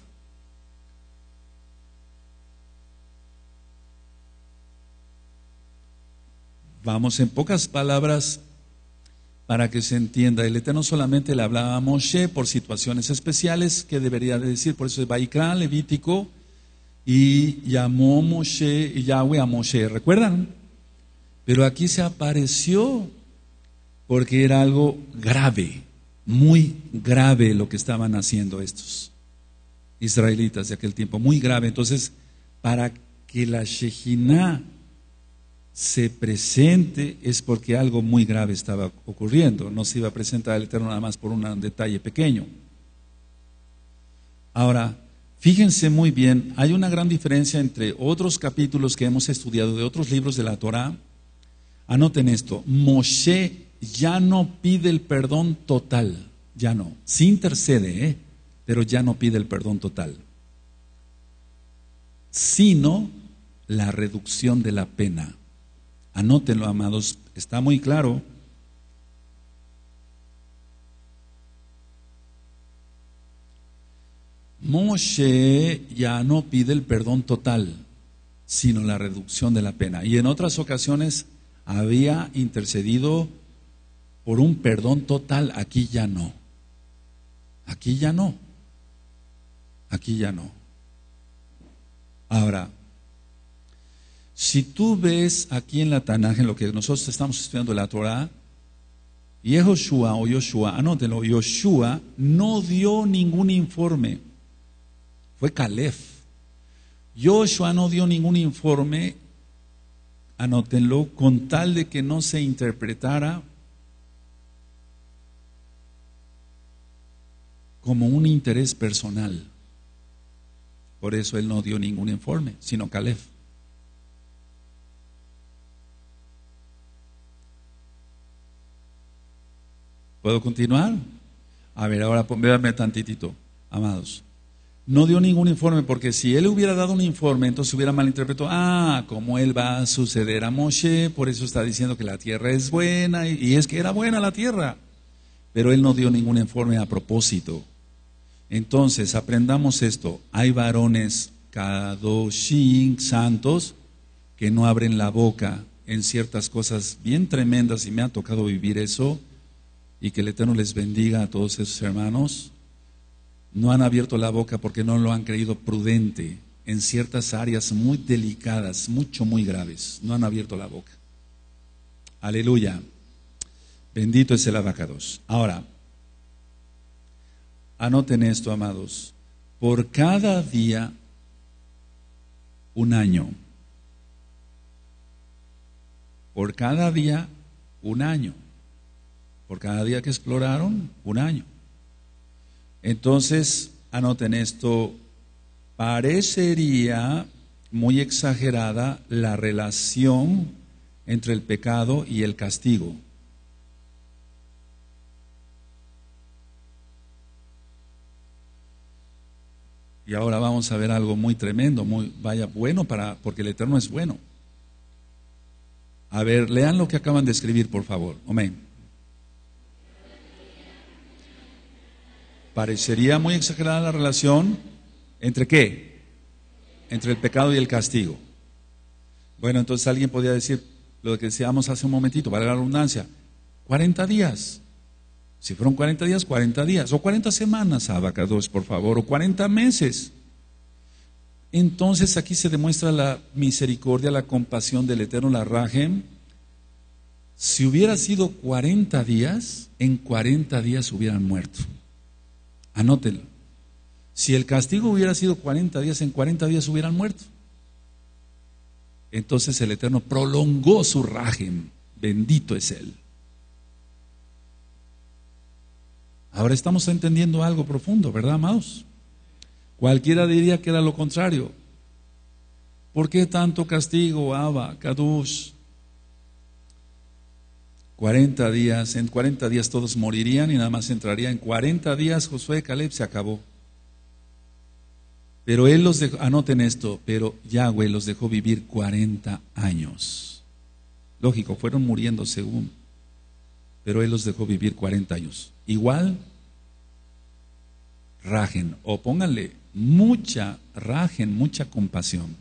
Vamos en pocas palabras para que se entienda. El Eterno solamente le hablaba a Moshe por situaciones especiales que debería de decir. Por eso es Vaikra, Levítico, y llamó Moshe, Yahweh a Moshe. ¿Recuerdan? Pero aquí se apareció porque era algo grave, muy grave lo que estaban haciendo estos israelitas de aquel tiempo, muy grave. Entonces, para que la Shejinah se presente es porque algo muy grave estaba ocurriendo. No se iba a presentar el Eterno nada más por un detalle pequeño. Ahora, fíjense muy bien, hay una gran diferencia entre otros capítulos que hemos estudiado de otros libros de la Torá. Anoten esto, Moshe ya no pide el perdón total, ya no, sí intercede, pero ya no pide el perdón total, sino la reducción de la pena. Anótenlo, amados, está muy claro. Moshe ya no pide el perdón total, sino la reducción de la pena. Y en otras ocasiones había intercedido por un perdón total, aquí ya no. Aquí ya no. Aquí ya no. Ahora, si tú ves aquí en la Tanaj, en lo que nosotros estamos estudiando la Torah, Yehoshua o Yoshua, anótenlo, Yoshua no dio ningún informe, fue Caleb. Yoshua no dio ningún informe, anótenlo, con tal de que no se interpretara como un interés personal. Por eso él no dio ningún informe, sino Caleb. ¿Puedo continuar? A ver, ahora véanme tantitito, amados. No dio ningún informe, porque si él hubiera dado un informe, entonces hubiera malinterpretado, como él va a suceder a Moshe, por eso está diciendo que la tierra es buena, y es que era buena la tierra, pero él no dio ningún informe a propósito. Entonces, aprendamos esto, hay varones kadoshim, santos, que no abren la boca en ciertas cosas bien tremendas, y me ha tocado vivir eso, y que el Eterno les bendiga a todos esos hermanos. No han abierto la boca porque no lo han creído prudente en ciertas áreas muy delicadas, muy graves. No han abierto la boca. Aleluya. Bendito es el abacados. Ahora, anoten esto, amados. Por cada día, un año. Por cada día, un año. Por cada día que exploraron, un año. Entonces, anoten esto, parecería muy exagerada la relación entre el pecado y el castigo. Y ahora vamos a ver algo muy tremendo, bueno porque el Eterno es bueno. A ver, lean lo que acaban de escribir, por favor. Amén. Parecería muy exagerada la relación entre ¿qué? Entre el pecado y el castigo. Bueno, entonces alguien podría decir lo que decíamos hace un momentito, para la redundancia, 40 días. Si fueron 40 días, 40 días. O 40 semanas, abacados, por favor, o 40 meses. Entonces aquí se demuestra la misericordia, la compasión del Eterno, la Rahem. Si hubiera sido 40 días, en 40 días hubieran muerto. Anótenlo. Si el castigo hubiera sido 40 días, en 40 días hubieran muerto. Entonces el Eterno prolongó su rajem. Bendito es Él. Ahora estamos entendiendo algo profundo, ¿verdad, amados? Cualquiera diría que era lo contrario. ¿Por qué tanto castigo, Abba, Kadush? 40 días, en 40 días todos morirían y nada más entraría. En 40 días Josué, Caleb, se acabó. Pero Él los dejó, anoten esto, pero Yahweh los dejó vivir 40 años. Lógico, fueron muriendo según, pero Él los dejó vivir 40 años. Igual, rajen, o pónganle mucha rajen, mucha compasión.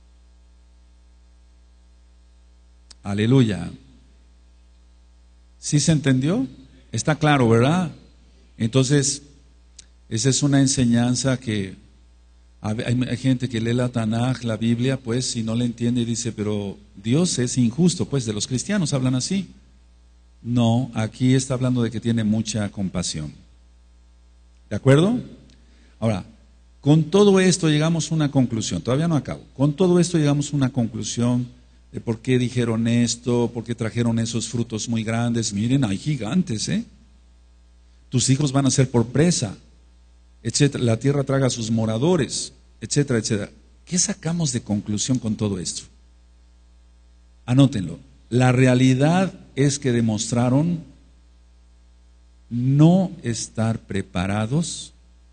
Aleluya. ¿Sí se entendió? Está claro, ¿verdad? Entonces, esa es una enseñanza que hay gente que lee la Tanaj, la Biblia, pues si no le entiende dice, pero Dios es injusto, pues de los cristianos hablan así. No, aquí está hablando de que tiene mucha compasión. ¿De acuerdo? Ahora, con todo esto llegamos a una conclusión, todavía no acabo. Con todo esto llegamos a una conclusión de por qué dijeron esto, por qué trajeron esos frutos muy grandes. Miren, hay gigantes, ¿eh? Tus hijos van a ser por presa, etcétera. La tierra traga a sus moradores, etcétera, etcétera. ¿Qué sacamos de conclusión con todo esto? Anótenlo. La realidad es que demostraron no estar preparados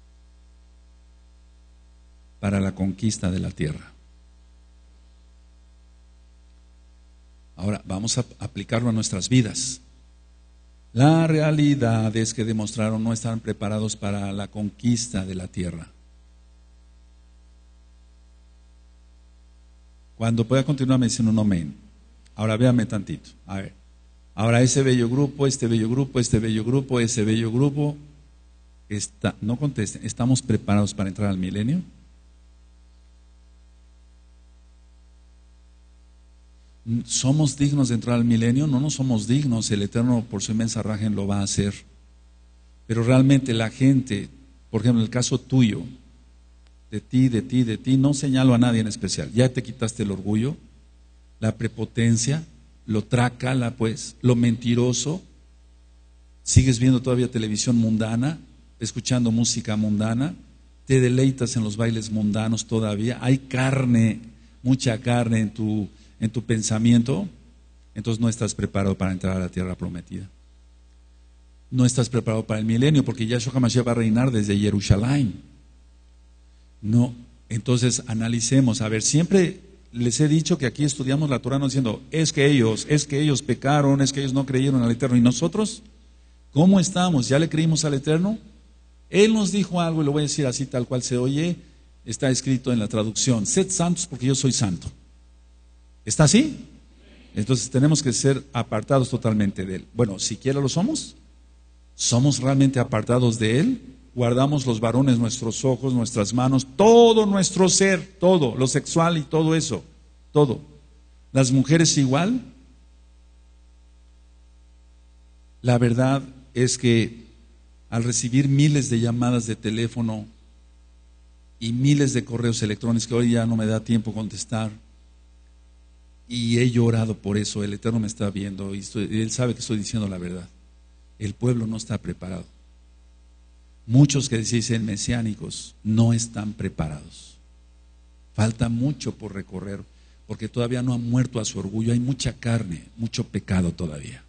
para la conquista de la tierra. Ahora vamos a aplicarlo a nuestras vidas. La realidad es que demostraron no estar preparados para la conquista de la tierra. Cuando pueda continuar me dicen un amén. Ahora véanme tantito. A ver. Ahora ese bello grupo, este bello grupo, este bello grupo, ese bello grupo. No contesten. ¿Estamos preparados para entrar al milenio? ¿Somos dignos de entrar al milenio? No somos dignos. El Eterno por su inmensa rajen lo va a hacer. Pero realmente la gente, por ejemplo, en el caso tuyo, de ti, no señalo a nadie en especial. Ya te quitaste el orgullo, la prepotencia, lo trácala, pues, lo mentiroso. Sigues viendo todavía televisión mundana, escuchando música mundana, te deleitas en los bailes mundanos todavía. Hay carne, mucha carne en tu pensamiento. Entonces no estás preparado para entrar a la tierra prometida. No estás preparado para el milenio, porque Yahshua HaMashiach va a reinar desde Jerusalén. No, entonces analicemos. A ver, siempre les he dicho que aquí estudiamos la Torah no diciendo, es que ellos pecaron, es que ellos no creyeron al Eterno. ¿Y nosotros? ¿Cómo estamos? ¿Ya le creímos al Eterno? Él nos dijo algo, y lo voy a decir así tal cual se oye, está escrito en la traducción, sed santos porque yo soy santo. ¿Está así? Entonces tenemos que ser apartados totalmente de Él. Bueno, siquiera lo somos. ¿Somos realmente apartados de Él? Guardamos los varones nuestros ojos, nuestras manos, todo nuestro ser, todo, lo sexual y todo eso, todo. Las mujeres igual. La verdad es que al recibir miles de llamadas de teléfono y miles de correos electrónicos que hoy ya no me da tiempo contestar, y he llorado por eso, el Eterno me está viendo y Él sabe que estoy diciendo la verdad. El pueblo no está preparado. Muchos que dicen mesiánicos no están preparados. Falta mucho por recorrer, porque todavía no han muerto a su orgullo. Hay mucha carne, mucho pecado todavía.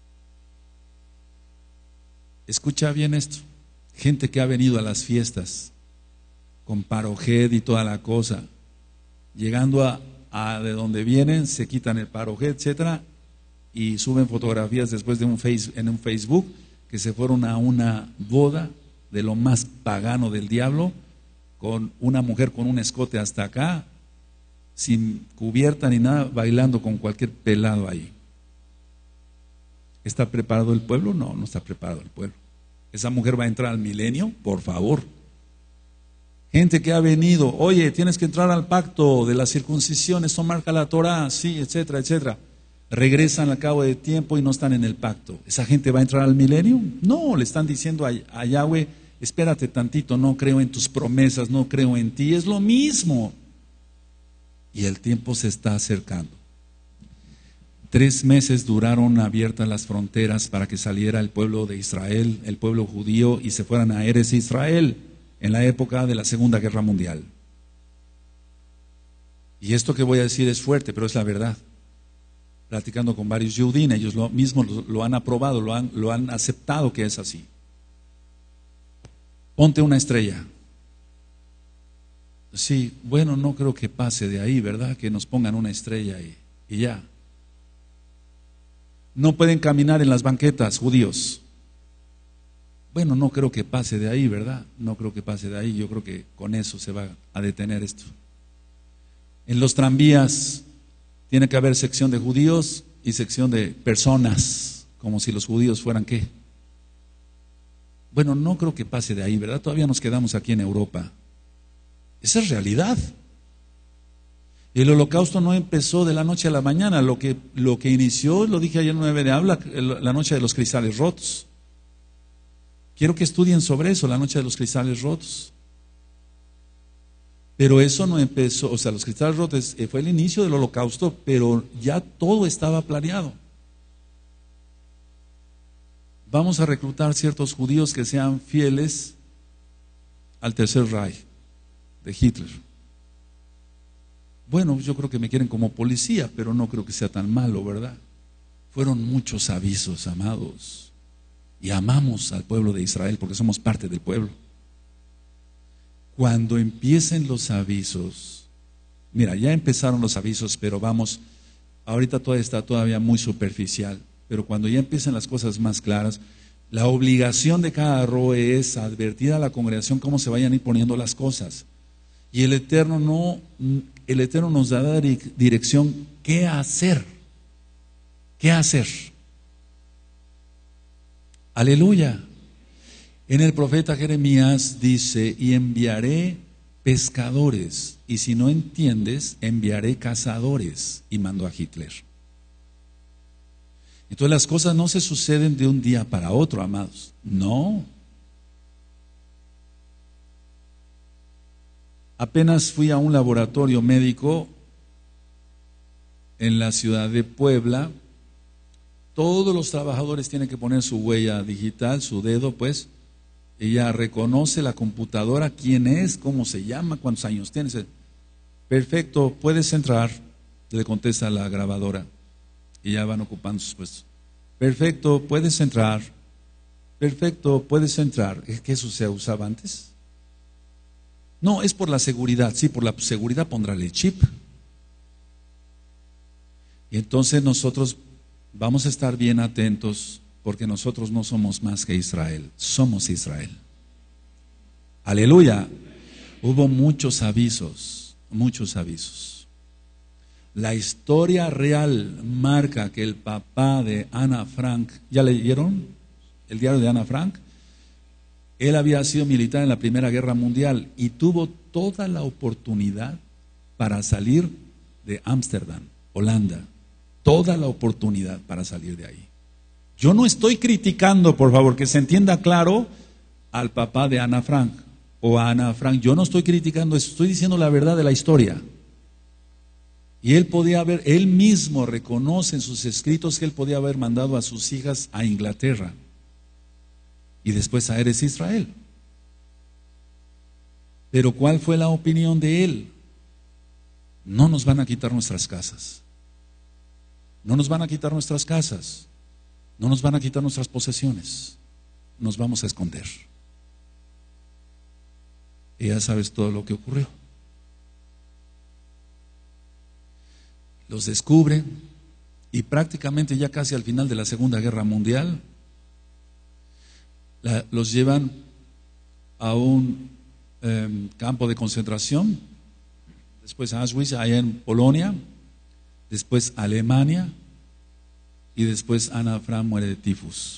Escucha bien esto. Gente que ha venido a las fiestas con parojed y toda la cosa, llegando a de donde vienen, se quitan el parojed, etcétera, y suben fotografías después de en un Facebook que se fueron a una boda de lo más pagano del diablo, con una mujer con un escote hasta acá, sin cubierta ni nada, bailando con cualquier pelado ahí. ¿Está preparado el pueblo? No, no está preparado el pueblo. ¿Esa mujer va a entrar al milenio? Por favor. Gente que ha venido, oye, tienes que entrar al pacto de la circuncisión, esto marca la Torah, sí, etcétera, etcétera. Regresan al cabo de tiempo y no están en el pacto. ¿Esa gente va a entrar al milenio? No, le están diciendo a Yahweh espérate tantito, no creo en tus promesas, no creo en ti, es lo mismo. Y el tiempo se está acercando. 3 meses duraron abiertas las fronteras para que saliera el pueblo de Israel, el pueblo judío, y se fueran a Eretz Israel en la época de la Segunda Guerra Mundial. Y esto que voy a decir es fuerte, pero es la verdad. Platicando con varios Yehudim, ellos mismos lo han aprobado, lo han aceptado que es así. Ponte una estrella. Sí, bueno, no creo que pase de ahí, ¿verdad? Que nos pongan una estrella y ya. No pueden caminar en las banquetas, judíos. Bueno, no creo que pase de ahí, ¿verdad? No creo que pase de ahí, yo creo que con eso se va a detener esto. En los tranvías tiene que haber sección de judíos y sección de personas, como si los judíos fueran ¿qué? Bueno, no creo que pase de ahí, ¿verdad? Todavía nos quedamos aquí en Europa. Esa es realidad. El holocausto no empezó de la noche a la mañana. Lo que inició, lo dije ayer en 9 de habla, la noche de los cristales rotos. Quiero que estudien sobre eso, la noche de los cristales rotos. Pero eso no empezó, o sea, los cristales rotos fue el inicio del holocausto, pero ya todo estaba planeado. Vamos a reclutar ciertos judíos que sean fieles al Tercer Reich de Hitler. Bueno, yo creo que me quieren como policía, pero no creo que sea tan malo, ¿verdad? Fueron muchos avisos, amados. Y amamos al pueblo de Israel porque somos parte del pueblo. Cuando empiecen los avisos, mira, ya empezaron los avisos, pero vamos, ahorita todo está todavía muy superficial, pero cuando ya empiecen las cosas más claras, la obligación de cada roe es advertir a la congregación cómo se vayan a ir poniendo las cosas. Y el Eterno nos da dirección, ¿qué hacer? ¿Qué hacer? Aleluya. En el profeta Jeremías dice, y enviaré pescadores, y si no entiendes, enviaré cazadores, y mandó a Hitler. Entonces las cosas no se suceden de un día para otro, amados. No. Apenas fui a un laboratorio médico en la ciudad de Puebla. Todos los trabajadores tienen que poner su huella digital, su dedo, pues. Ella reconoce la computadora, quién es, cómo se llama, cuántos años tiene. Perfecto, puedes entrar, le contesta la grabadora. Y ya van ocupando sus puestos. Perfecto, puedes entrar. Perfecto, puedes entrar. ¿Es que eso se usaba antes? No, es por la seguridad. Sí, por la seguridad pondrá el chip. Y entonces nosotros vamos a estar bien atentos, porque nosotros no somos más que Israel, somos Israel. Aleluya. Hubo muchos avisos, muchos avisos. La historia real marca que el papá de Ana Frank, ¿ya leyeron el diario de Ana Frank? Él había sido militar en la Primera Guerra Mundial y tuvo toda la oportunidad para salir de Ámsterdam, Holanda. Toda la oportunidad para salir de ahí. Yo no estoy criticando, por favor, que se entienda claro, al papá de Ana Frank o a Ana Frank. Yo no estoy criticando eso, estoy diciendo la verdad de la historia. Y él mismo reconoce en sus escritos que él podía haber mandado a sus hijas a Inglaterra y después a Eretz Israel. Pero ¿cuál fue la opinión de él? No nos van a quitar nuestras casas. No nos van a quitar nuestras casas. No nos van a quitar nuestras posesiones. Nos vamos a esconder. Y ya sabes todo lo que ocurrió. Los descubren y prácticamente ya casi al final de la Segunda Guerra Mundial los llevan a un campo de concentración, después a Auschwitz, allá en Polonia, después a Alemania y después Ana Frank muere de tifus.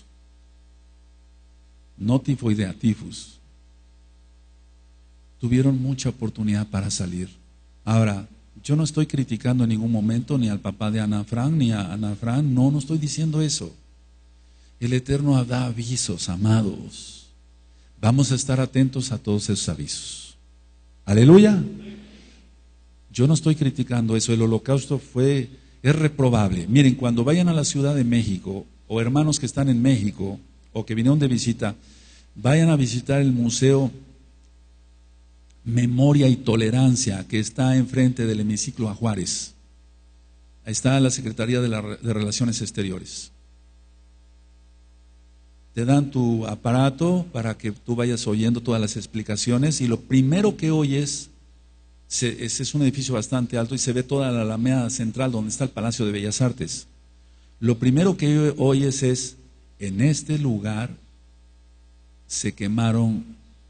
No tifoidea, tifus. Tuvieron mucha oportunidad para salir. Ahora, yo no estoy criticando en ningún momento ni al papá de Ana Frank ni a Ana Frank, no estoy diciendo eso. El Eterno da avisos, amados. Vamos a estar atentos a todos esos avisos. Aleluya. Yo no estoy criticando eso, el holocausto es reprobable. Miren, cuando vayan a la Ciudad de México, o hermanos que están en México, o que vinieron de visita, vayan a visitar el Museo Memoria y Tolerancia, que está enfrente del hemiciclo a Juárez. Ahí está la Secretaría de Relaciones Exteriores. Te dan tu aparato para que tú vayas oyendo todas las explicaciones, y lo primero que oyes, ese es un edificio bastante alto y se ve toda la alameda central donde está el Palacio de Bellas Artes. Lo primero que oyes es: en este lugar se quemaron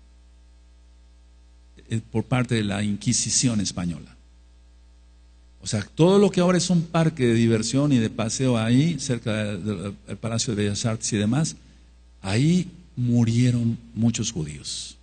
por parte de la Inquisición española. O sea, todo lo que ahora es un parque de diversión y de paseo ahí, cerca del Palacio de Bellas Artes y demás, ahí murieron muchos judíos.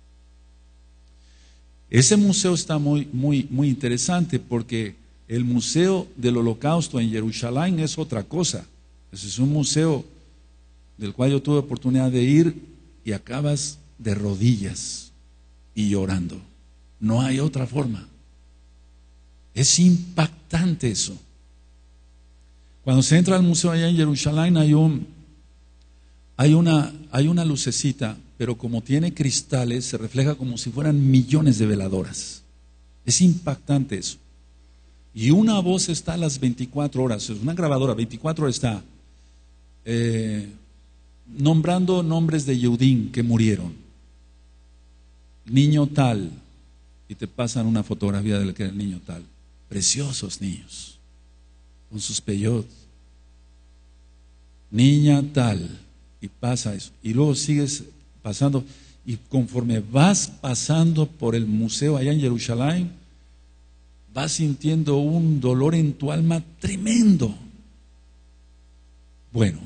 Ese museo está muy interesante, porque el Museo del Holocausto en Jerusalén es otra cosa. Ese es un museo del cual yo tuve oportunidad de ir y acabas de rodillas y llorando. No hay otra forma. Es impactante eso. Cuando se entra al museo allá en Jerusalén hay una lucecita, pero como tiene cristales, se refleja como si fueran millones de veladoras. Es impactante eso. Y una voz está a las 24 horas, es una grabadora, 24 horas está nombrando nombres de Yehudim que murieron. Niño tal, y te pasan una fotografía del que era el niño tal. Preciosos niños, con sus peyotes. Niña tal, y pasa eso. Y luego sigues pasando, y conforme vas pasando por el museo allá en Jerusalén, vas sintiendo un dolor en tu alma tremendo. Bueno,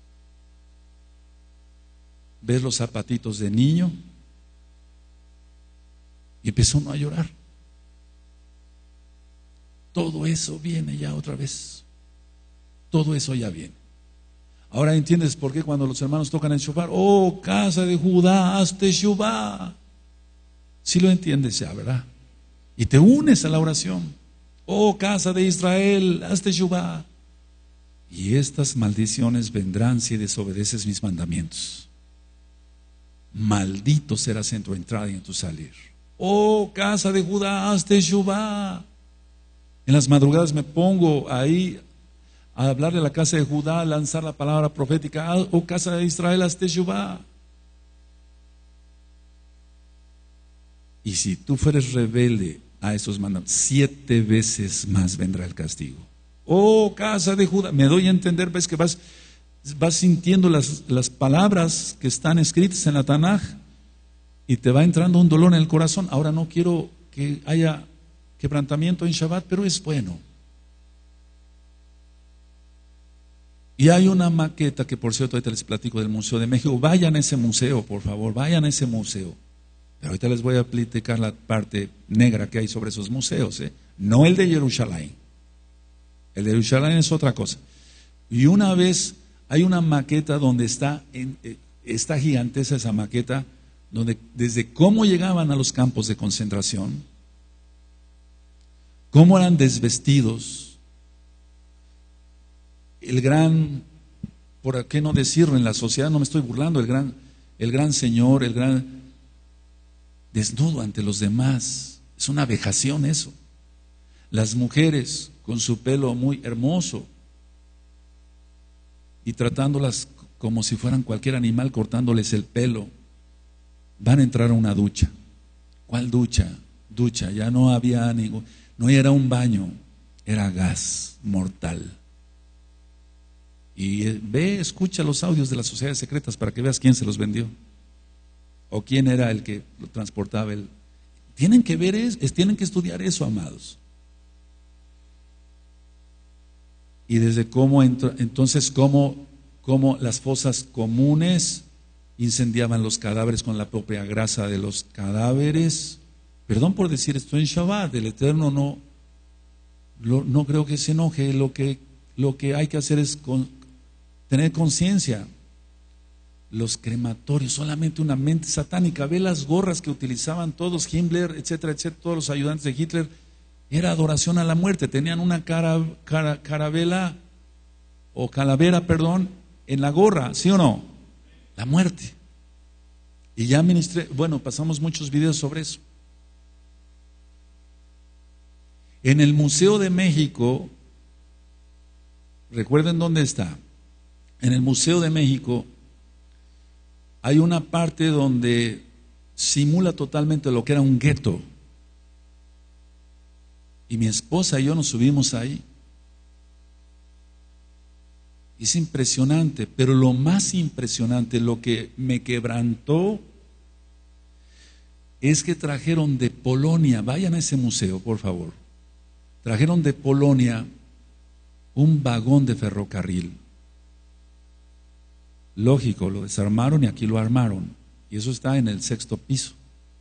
ves los zapatitos de niño y empezó uno a llorar. Todo eso viene ya otra vez. Todo eso ya viene. Ahora entiendes por qué cuando los hermanos tocan el shofar: oh, casa de Judá, haz teshuvá. Sí lo entiendes ya, ¿verdad? Y te unes a la oración. Oh, casa de Israel, haz teshuvá. Y estas maldiciones vendrán si desobedeces mis mandamientos. Maldito serás en tu entrada y en tu salir. Oh, casa de Judá, haz teshuvá. En las madrugadas me pongo ahí a hablarle a la casa de Judá, a lanzar la palabra profética: oh, casa de Israel, haz teshuvá. Y si tú fueres rebelde a esos mandamientos, 7 veces más vendrá el castigo. Oh, casa de Judá. Me doy a entender, ves que vas sintiendo las palabras que están escritas en la Tanaj, y te va entrando un dolor en el corazón. Ahora no quiero que haya quebrantamiento en Shabbat, pero es bueno. Y hay una maqueta que, por cierto, ahorita les platico del Museo de México. Vayan a ese museo, por favor, vayan a ese museo. Pero ahorita les voy a platicar la parte negra que hay sobre esos museos, no el de Jerusalén. El de Jerusalén es otra cosa. Y una vez hay una maqueta donde está gigantesca esa maqueta, donde desde cómo llegaban a los campos de concentración, cómo eran desvestidos, el gran, por qué no decirlo, en la sociedad, no me estoy burlando, el gran señor, el gran desnudo ante los demás. Es una vejación eso. Las mujeres con su pelo muy hermoso y tratándolas como si fueran cualquier animal, cortándoles el pelo. Van a entrar a una ducha. ¿Cuál ducha? Ducha, ya no había ningún, no era un baño, era gas mortal. Y escucha los audios de las sociedades secretas para que veas quién se los vendió o quién era el que lo transportaba. Tienen que ver tienen que estudiar eso, amados. Y desde cómo las fosas comunes incendiaban los cadáveres con la propia grasa de los cadáveres. Perdón por decir esto en Shabbat, el Eterno no creo que se enoje. Lo que hay que hacer es tener conciencia. los crematorios, solamente una mente satánica. Ve las gorras que utilizaban todos, Himmler, etcétera, etcétera, todos los ayudantes de Hitler. Era adoración a la muerte. Tenían una calavera, en la gorra, ¿sí o no? La muerte. Y ya ministré, bueno, pasamos muchos videos sobre eso. En el Museo de México, recuerden dónde está. En el Museo de México hay una parte donde simula totalmente lo que era un gueto. Y mi esposa y yo nos subimos ahí. Es impresionante, pero lo más impresionante, lo que me quebrantó, es que trajeron de Polonia, vayan a ese museo, por favor. Trajeron de Polonia un vagón de ferrocarril. Lógico, lo desarmaron y aquí lo armaron. Y eso está en el 6º piso.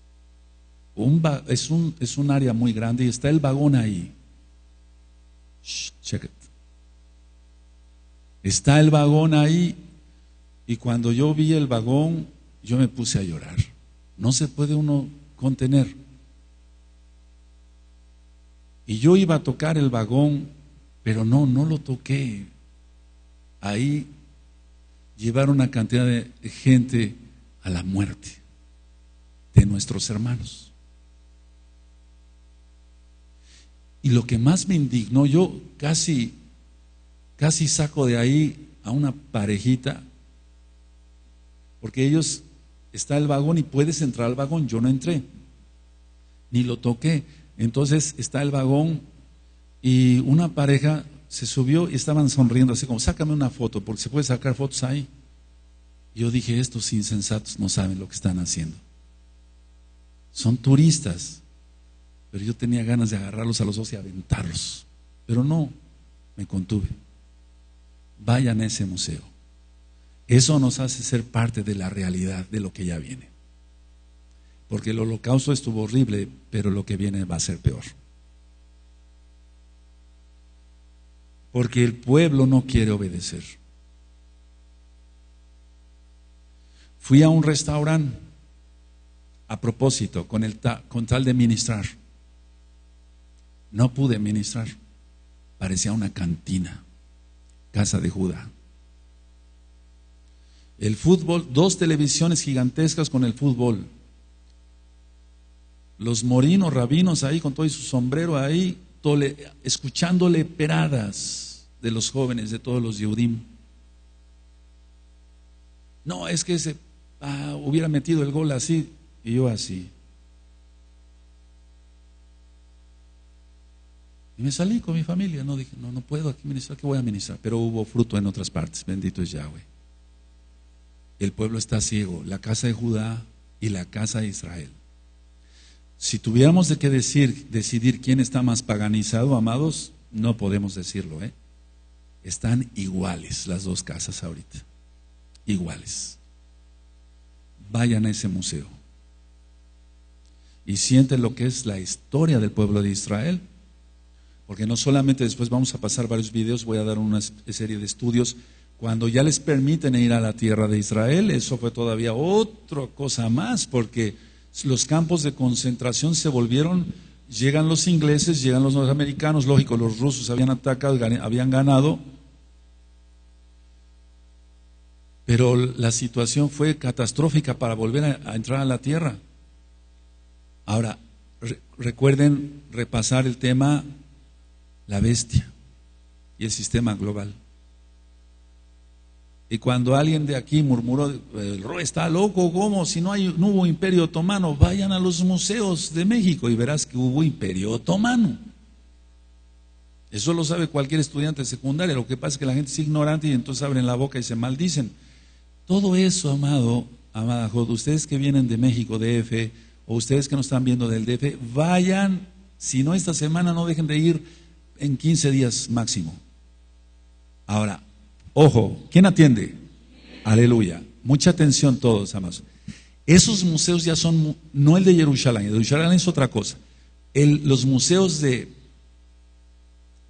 Es un área muy grande y está el vagón ahí. Check it. Está el vagón ahí y cuando yo vi el vagón, yo me puse a llorar. No se puede uno contener. Y yo iba a tocar el vagón, pero no lo toqué. Ahí llevaron una cantidad de gente a la muerte de nuestros hermanos. Y lo que más me indignó, yo casi saco de ahí a una parejita, porque ellos, está el vagón y puedes entrar al vagón. Yo no entré, ni lo toqué. Entonces está el vagón y una pareja se subió y estaban sonriendo así como, sácame una foto, porque se puede sacar fotos ahí. Yo dije, estos insensatos no saben lo que están haciendo. Son turistas, pero yo tenía ganas de agarrarlos a los ojos y aventarlos, pero no, me contuve. Vayan a ese museo. Eso nos hace ser parte de la realidad de lo que ya viene. Porque el holocausto estuvo horrible, pero lo que viene va a ser peor. Porque el pueblo no quiere obedecer. Fui a un restaurante a propósito, con tal de ministrar. No pude ministrar. Parecía una cantina, casa de Judá. El fútbol, 2 televisiones gigantescas con el fútbol. Los morinos, rabinos ahí con todo su sombrero ahí, escuchándole peradas de los jóvenes, de todos los Yehudim. No, es que hubiera metido el gol así y yo así. Y me salí con mi familia, no dije, no puedo aquí ministrar, ¿qué voy a ministrar? Pero hubo fruto en otras partes, bendito es Yahweh. El pueblo está ciego, la casa de Judá y la casa de Israel. Si tuviéramos de qué decidir quién está más paganizado, amados, no podemos decirlo, ¿eh? Están iguales las 2 casas ahorita, iguales. Vayan a ese museo y sienten lo que es la historia del pueblo de Israel, porque no solamente después vamos a pasar varios videos, voy a dar una serie de estudios. Cuando ya les permiten ir a la tierra de Israel, eso fue todavía otra cosa más, porque los campos de concentración se volvieron, llegan los ingleses, llegan los norteamericanos, lógico, los rusos habían atacado, habían ganado, pero la situación fue catastrófica para volver a entrar a la tierra. Ahora, recuerden repasar el tema, la bestia y el sistema global. Y cuando alguien de aquí murmuró, el Roe está loco, ¿cómo? Si no hubo imperio otomano, vayan a los museos de México y verás que hubo imperio otomano. Eso lo sabe cualquier estudiante de secundaria. Lo que pasa es que la gente es ignorante y entonces abren la boca y se maldicen. Todo eso, amada Jod, ustedes que vienen de México, DF, o ustedes que nos están viendo del DF, vayan, si no esta semana, no dejen de ir en 15 días máximo. Ahora, ojo, ¿quién atiende? Aleluya. Mucha atención todos, amados. Esos museos ya son, no el de Jerusalén, el de Jerusalén es otra cosa. Los museos de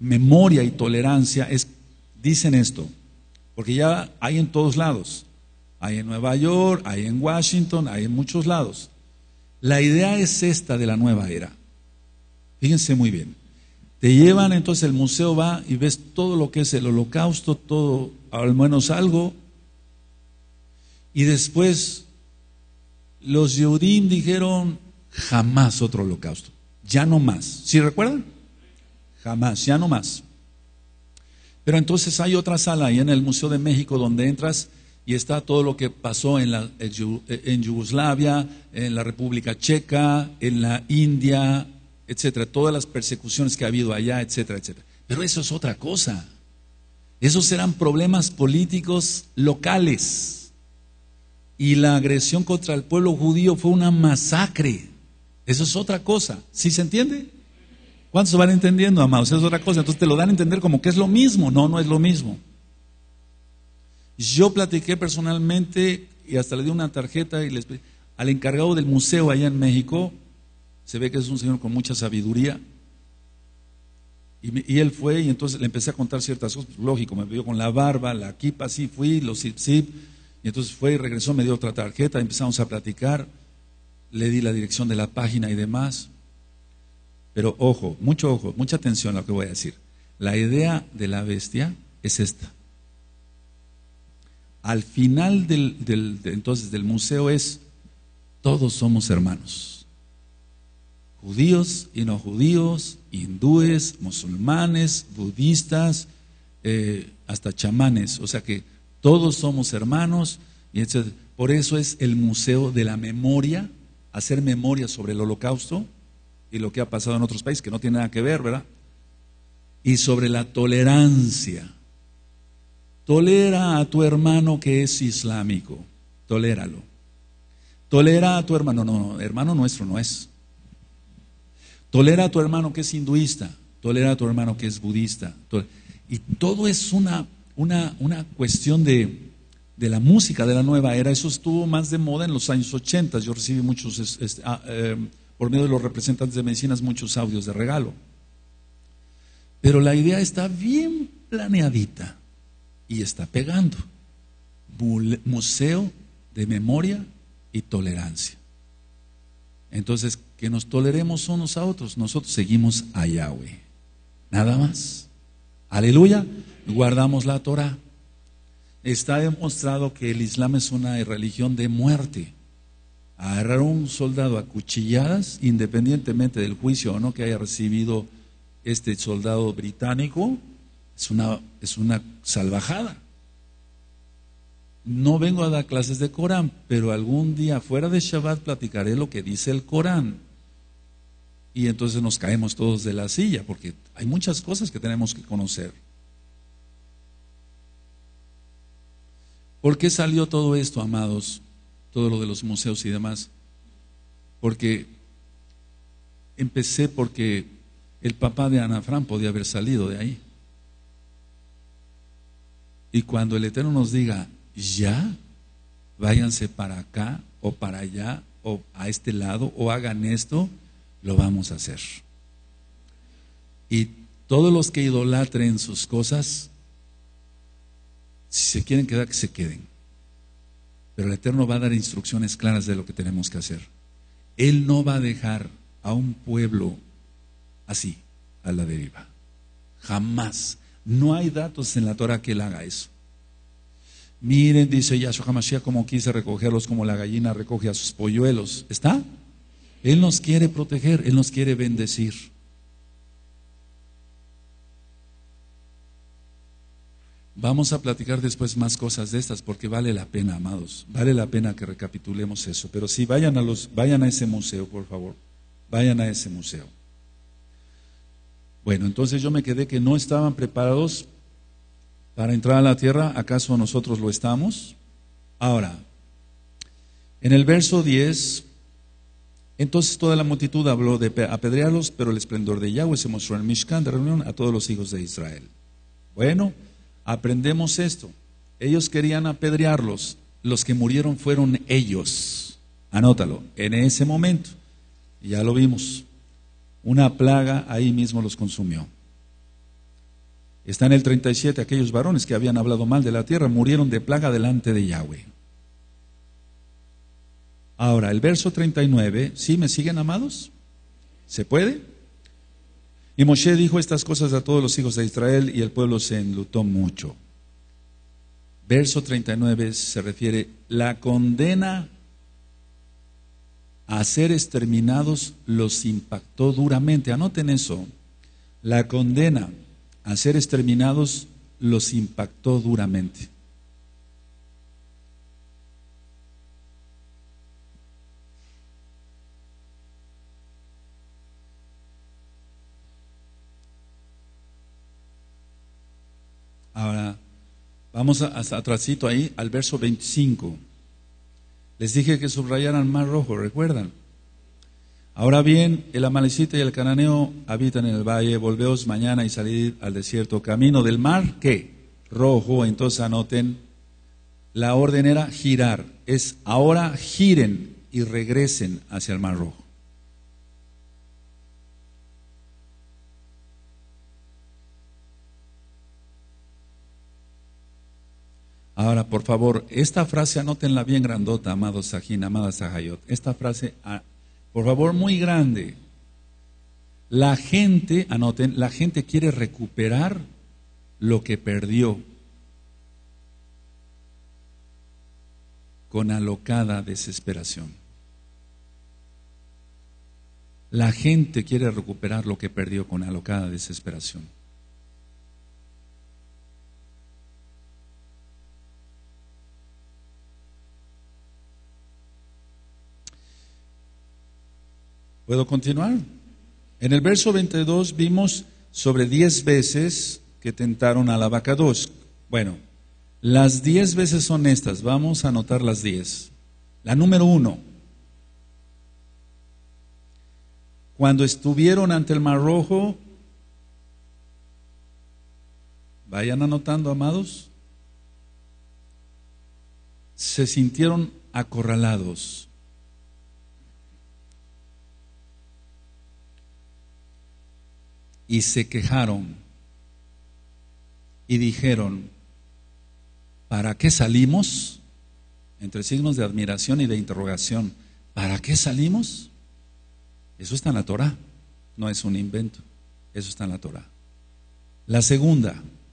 memoria y tolerancia dicen esto, porque ya hay en todos lados. hay en Nueva York, hay en Washington, hay en muchos lados. La idea es esta de la nueva era. Fíjense muy bien. Te llevan, entonces el museo va y ves todo lo que es el holocausto, todo, al menos algo. Y después los Yehudim dijeron, jamás otro holocausto, ya no más. ¿Sí recuerdan? Jamás, ya no más. Pero entonces hay otra sala ahí en el Museo de México donde entras y está todo lo que pasó en Yugoslavia, en la República Checa, en la India, etcétera, todas las persecuciones que ha habido allá, etcétera, etcétera. Pero eso es otra cosa. Esos eran problemas políticos locales. Y la agresión contra el pueblo judío fue una masacre. Eso es otra cosa. ¿Sí se entiende? ¿Cuántos van entendiendo, amados? Eso es otra cosa. Entonces te lo dan a entender como que es lo mismo. No, no es lo mismo. Yo platiqué personalmente y hasta le di una tarjeta y al encargado del museo allá en México. Se ve que es un señor con mucha sabiduría. Y él fue y entonces le empecé a contar ciertas cosas. Lógico, me vio con la barba, la kipa, así fui, los zip. Y entonces fue y regresó, me dio otra tarjeta, empezamos a platicar. Le di la dirección de la página y demás. Pero ojo, mucha atención a lo que voy a decir. La idea de la bestia es esta. Al final entonces del museo es, todos somos hermanos. Judíos y no judíos, hindúes, musulmanes, budistas, hasta chamanes. O sea que todos somos hermanos. Y etc. Por eso es el museo de la memoria, hacer memoria sobre el holocausto y lo que ha pasado en otros países, que no tiene nada que ver, ¿verdad? Y sobre la tolerancia. Tolera a tu hermano que es islámico, toléralo. Tolera a tu hermano, no, hermano nuestro no es. Tolera a tu hermano que es hinduista, tolera a tu hermano que es budista. Y todo es una cuestión de la música de la nueva era. Eso estuvo más de moda en los años 80. Yo recibí muchos, por medio de los representantes de medicinas, muchos audios de regalo. Pero la idea está bien planeadita y está pegando. Museo de memoria y tolerancia. Entonces, que nos toleremos unos a otros. Nosotros seguimos a Yahweh. Nada más. Aleluya. Guardamos la Torah. Está demostrado que el Islam es una religión de muerte. Agarrar a un soldado a cuchilladas, independientemente del juicio o no que haya recibido este soldado británico, es una salvajada. No vengo a dar clases de Corán, pero algún día fuera de Shabbat platicaré lo que dice el Corán. Y entonces nos caemos todos de la silla, porque hay muchas cosas que tenemos que conocer. ¿Por qué salió todo esto, amados? Todo lo de los museos y demás. Porque empecé porque el papá de Ana Fran podía haber salido de ahí. Y cuando el Eterno nos diga, ya, váyanse para acá o para allá o a este lado o hagan esto, lo vamos a hacer. Y todos los que idolatren sus cosas, si se quieren quedar, que se queden. Pero el Eterno va a dar instrucciones claras de lo que tenemos que hacer. Él no va a dejar a un pueblo así, a la deriva. Jamás. No hay datos en la Torah que Él haga eso. Miren, dice Yahshua HaMashiach, como quise recogerlos como la gallina recoge a sus polluelos. ¿Está? Él nos quiere proteger, Él nos quiere bendecir. Vamos a platicar después más cosas de estas porque vale la pena, amados. Vale la pena que recapitulemos eso. Pero sí, vayan a ese museo, por favor. Vayan a ese museo. Bueno, entonces yo me quedé que no estaban preparados para entrar a la tierra. ¿Acaso nosotros lo estamos? Ahora, en el verso 10, entonces toda la multitud habló de apedrearlos, pero el esplendor de Yahweh se mostró en el Mishkan de reunión a todos los hijos de Israel. Bueno, aprendemos esto. Ellos querían apedrearlos. Los que murieron fueron ellos. Anótalo, en ese momento. Ya lo vimos. Una plaga ahí mismo los consumió. Está en el 37, aquellos varones que habían hablado mal de la tierra murieron de plaga delante de Yahweh. Ahora, el verso 39, ¿sí me siguen, amados? ¿Se puede? Y Moshe dijo estas cosas a todos los hijos de Israel y el pueblo se enlutó mucho. Verso 39 se refiere, la condena a ser exterminados los impactó duramente. Anoten eso. La condena a ser exterminados los impactó duramente. Ahora, vamos hasta atrásito ahí al verso 25. Les dije que subrayaran Mar Rojo, ¿recuerdan? Ahora bien, el amalecita y el cananeo habitan en el valle. Volveos mañana y salid al desierto, camino del mar, ¿qué? Rojo. Entonces anoten, la orden era girar. Es ahora giren y regresen hacia el Mar Rojo. Ahora, por favor, esta frase anótenla bien grandota, amados Sajín, amadas Sahayot. Esta frase, por favor, muy grande. La gente, anoten, la gente quiere recuperar lo que perdió con alocada desesperación. La gente quiere recuperar lo que perdió con alocada desesperación. ¿Puedo continuar? En el verso 22 vimos sobre 10 veces que tentaron al abacados. Bueno, las 10 veces son estas. Vamos a anotar las 10. La número 1. Cuando estuvieron ante el Mar Rojo, vayan anotando, amados, se sintieron acorralados. Y se quejaron y dijeron, ¿para qué salimos? Entre signos de admiración y de interrogación, ¿para qué salimos? Eso está en la Torah, no es un invento, eso está en la Torah. La segunda,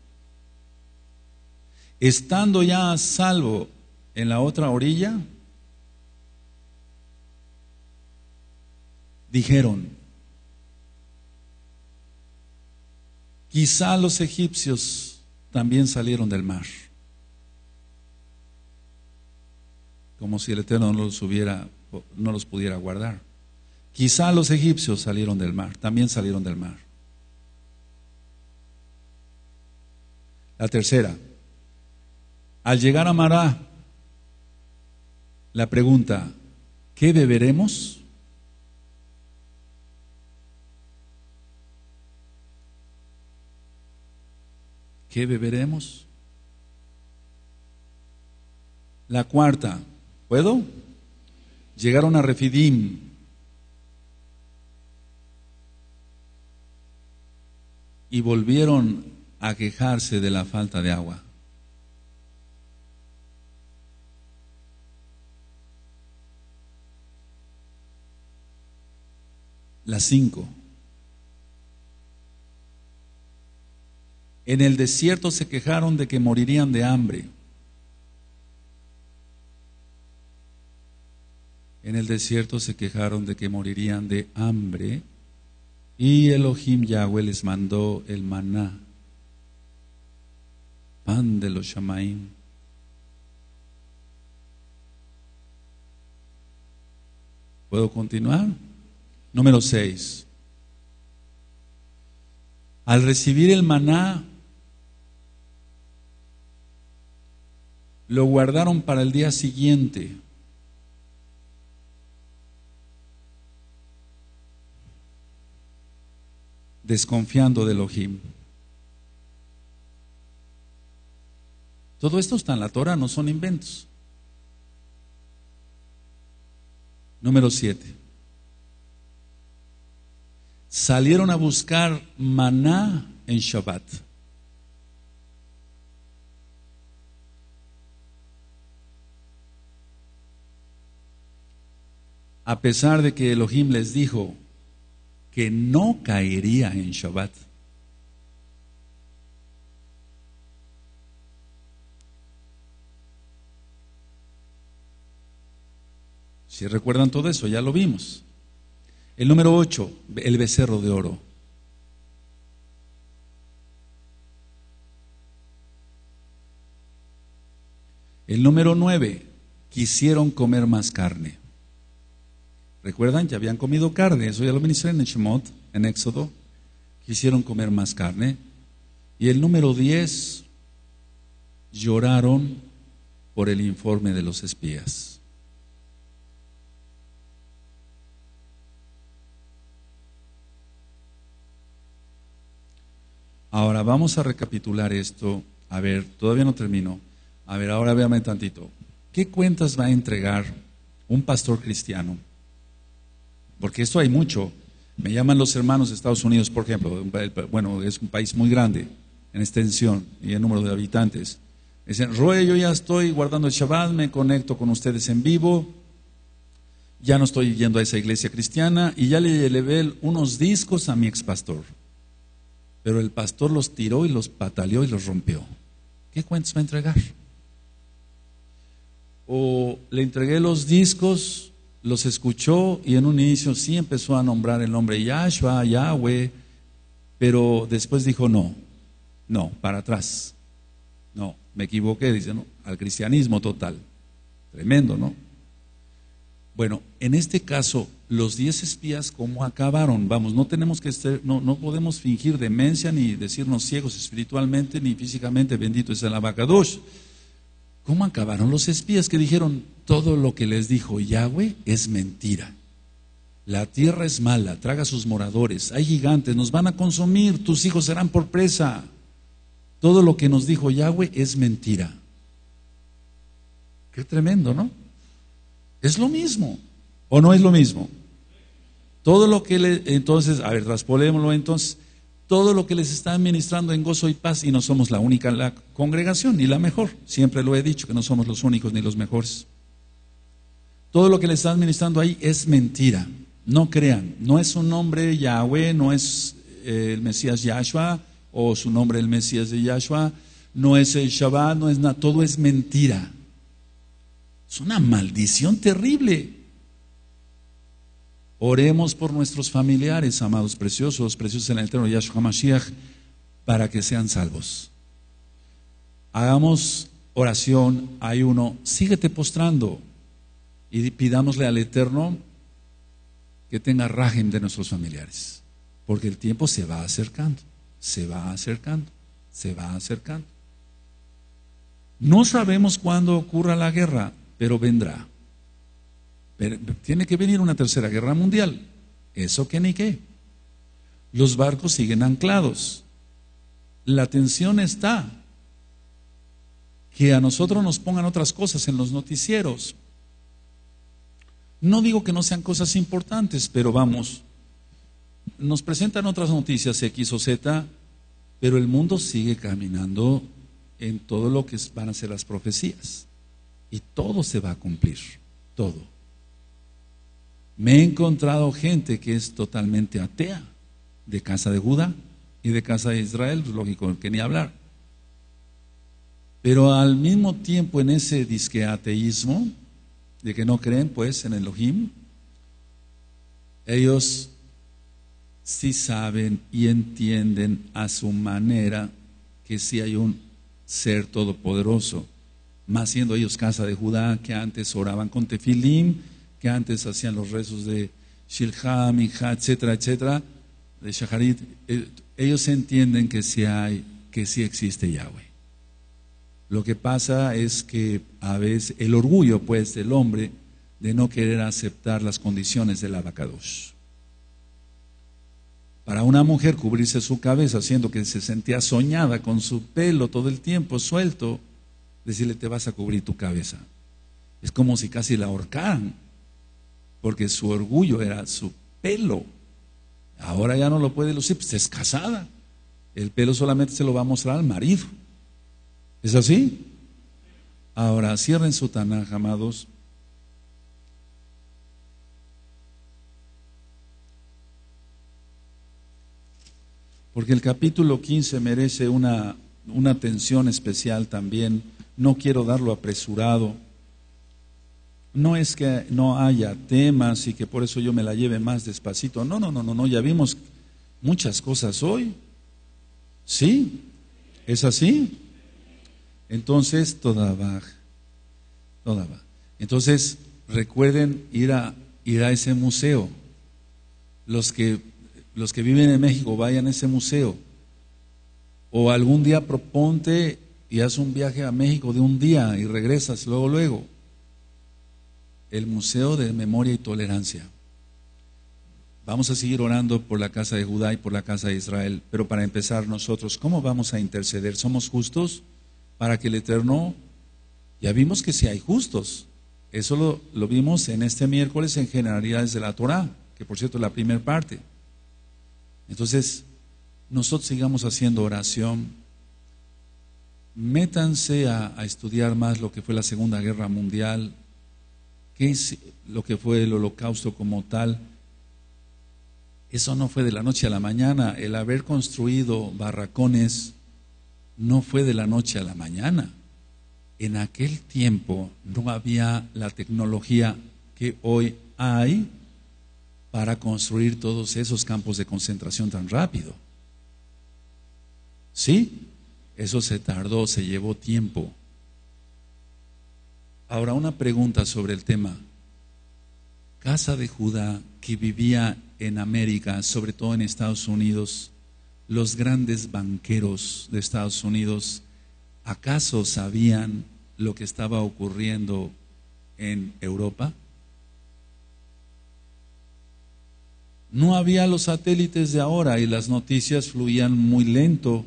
estando ya a salvo en la otra orilla, dijeron, quizá los egipcios también salieron del mar, como si el Eterno no los pudiera guardar. Quizá los egipcios salieron del mar, también salieron del mar. La tercera, al llegar a Mará, la pregunta, ¿qué beberemos? ¿Qué beberemos? La cuarta, ¿puedo? Llegaron a Refidim. Y volvieron a quejarse de la falta de agua. La 5. En el desierto se quejaron de que morirían de hambre. En el desierto se quejaron de que morirían de hambre. Y Elohim Yahweh les mandó el maná, pan de los Shamaim. ¿Puedo continuar? Número 6. Al recibir el maná, lo guardaron para el día siguiente. Desconfiando de Elohim. Todo esto está en la Torah, no son inventos. Número 7. Salieron a buscar maná en Shabbat. a pesar de que Elohim les dijo que no caería en Shabbat. Si recuerdan todo eso, ya lo vimos. El número 8, el becerro de oro. El número 9, quisieron comer más carne. ¿Recuerdan? Ya habían comido carne, eso ya lo ministré en Shemot, en Éxodo. Quisieron comer más carne. Y el número 10, lloraron por el informe de los espías. Ahora vamos a recapitular esto. A ver, todavía no termino. A ver, ahora véame tantito. ¿Qué cuentas va a entregar un pastor cristiano? Porque esto hay mucho. Me llaman los hermanos de Estados Unidos, por ejemplo. Bueno, es un país muy grande en extensión y en número de habitantes. Dicen, Roe, yo ya estoy guardando el Shabbat, me conecto con ustedes en vivo. Ya no estoy yendo a esa iglesia cristiana y ya le llevé unos discos a mi expastor. Pero el pastor los tiró y los pataleó y los rompió. ¿Qué cuentas va a entregar? O le entregué los discos, los escuchó y en un inicio sí empezó a nombrar el nombre Yahshua, Yahweh, pero después dijo no, para atrás. No, me equivoqué, dice, no, al cristianismo total. Tremendo, ¿no? Bueno, en este caso, los 10 espías, ¿cómo acabaron? Vamos, no tenemos que no podemos fingir demencia ni decirnos ciegos espiritualmente ni físicamente, bendito es el Abacadosh. ¿Cómo acabaron los espías que dijeron todo lo que les dijo Yahweh es mentira? La tierra es mala, traga a sus moradores, hay gigantes, nos van a consumir, tus hijos serán por presa. Todo lo que nos dijo Yahweh es mentira. Qué tremendo, ¿no? Es lo mismo, ¿o no es lo mismo? Todo lo que entonces, a ver, traspolémoslo entonces, todo lo que les está administrando en gozo y paz, y no somos la única la congregación, ni la mejor, siempre lo he dicho, que no somos los únicos ni los mejores. Todo lo que les está administrando ahí es mentira, no crean, no es su nombre Yahweh, no es el Mesías Yahshua, o su nombre el Mesías de Yahshua, no es el Shabbat, no es nada, todo es mentira. Es una maldición terrible. Oremos por nuestros familiares, amados preciosos en el eterno Yahshua Mashiach, para que sean salvos. Hagamos oración, ayuno, síguete postrando y pidámosle al Eterno que tenga rajem de nuestros familiares, porque el tiempo se va acercando, se va acercando, se va acercando. No sabemos cuándo ocurra la guerra, pero vendrá. Pero tiene que venir una tercera guerra mundial. Eso que ni qué. Los barcos siguen anclados. La tensión está que a nosotros nos pongan otras cosas en los noticieros. No digo que no sean cosas importantes, pero vamos, nos presentan otras noticias X o Z, pero el mundo sigue caminando en todo lo que van a ser las profecías. Y todo se va a cumplir, todo. Me he encontrado gente que es totalmente atea, de casa de Judá y de casa de Israel, pues lógico que ni hablar. Pero al mismo tiempo en ese disque ateísmo, de que no creen pues en Elohim, ellos sí saben y entienden a su manera que sí hay un ser todopoderoso. Más siendo ellos casa de Judá, que antes oraban con tefilim, que antes hacían los rezos de Shilha, Minja, etcétera, etcétera, de Shaharit, ellos entienden que sí existe Yahweh. Lo que pasa es que a veces el orgullo pues del hombre de no querer aceptar las condiciones del Abacadosh. Para una mujer cubrirse su cabeza, siendo que se sentía soñada con su pelo todo el tiempo suelto, decirle te vas a cubrir tu cabeza. Es como si casi la ahorcaran, porque su orgullo era su pelo. Ahora ya no lo puede lucir, pues es casada. El pelo solamente se lo va a mostrar al marido. ¿Es así? Ahora cierren su Tanaj, amados. porque el capítulo 15 merece una atención especial también. No quiero darlo apresurado. No es que no haya temas y que por eso yo me la lleve más despacito. No, ya vimos muchas cosas hoy. ¿Sí? ¿Es así? Entonces, toda va. Entonces, recuerden ir a ese museo. Los que viven en México, vayan a ese museo. O algún día proponte y haz un viaje a México de un día y regresas luego. El Museo de Memoria y Tolerancia. Vamos a seguir orando por la casa de Judá y por la casa de Israel, pero para empezar nosotros, ¿cómo vamos a interceder? ¿Somos justos para que el Eterno? Ya vimos que sí hay justos. Eso lo vimos en este miércoles en Generalidades de la Torá, que por cierto es la primera parte. Entonces, nosotros sigamos haciendo oración. Métanse a estudiar más lo que fue la Segunda Guerra Mundial, qué es lo que fue el Holocausto como tal. Eso no fue de la noche a la mañana. El haber construido barracones no fue de la noche a la mañana. En aquel tiempo no había la tecnología que hoy hay para construir todos esos campos de concentración tan rápido. ¿Sí? Eso se tardó, se llevó tiempo. Ahora una pregunta sobre el tema. Casa de Judá que vivía en América, sobre todo en Estados Unidos, los grandes banqueros de Estados Unidos, ¿acaso sabían lo que estaba ocurriendo en Europa? No había los satélites de ahora y las noticias fluían muy lento.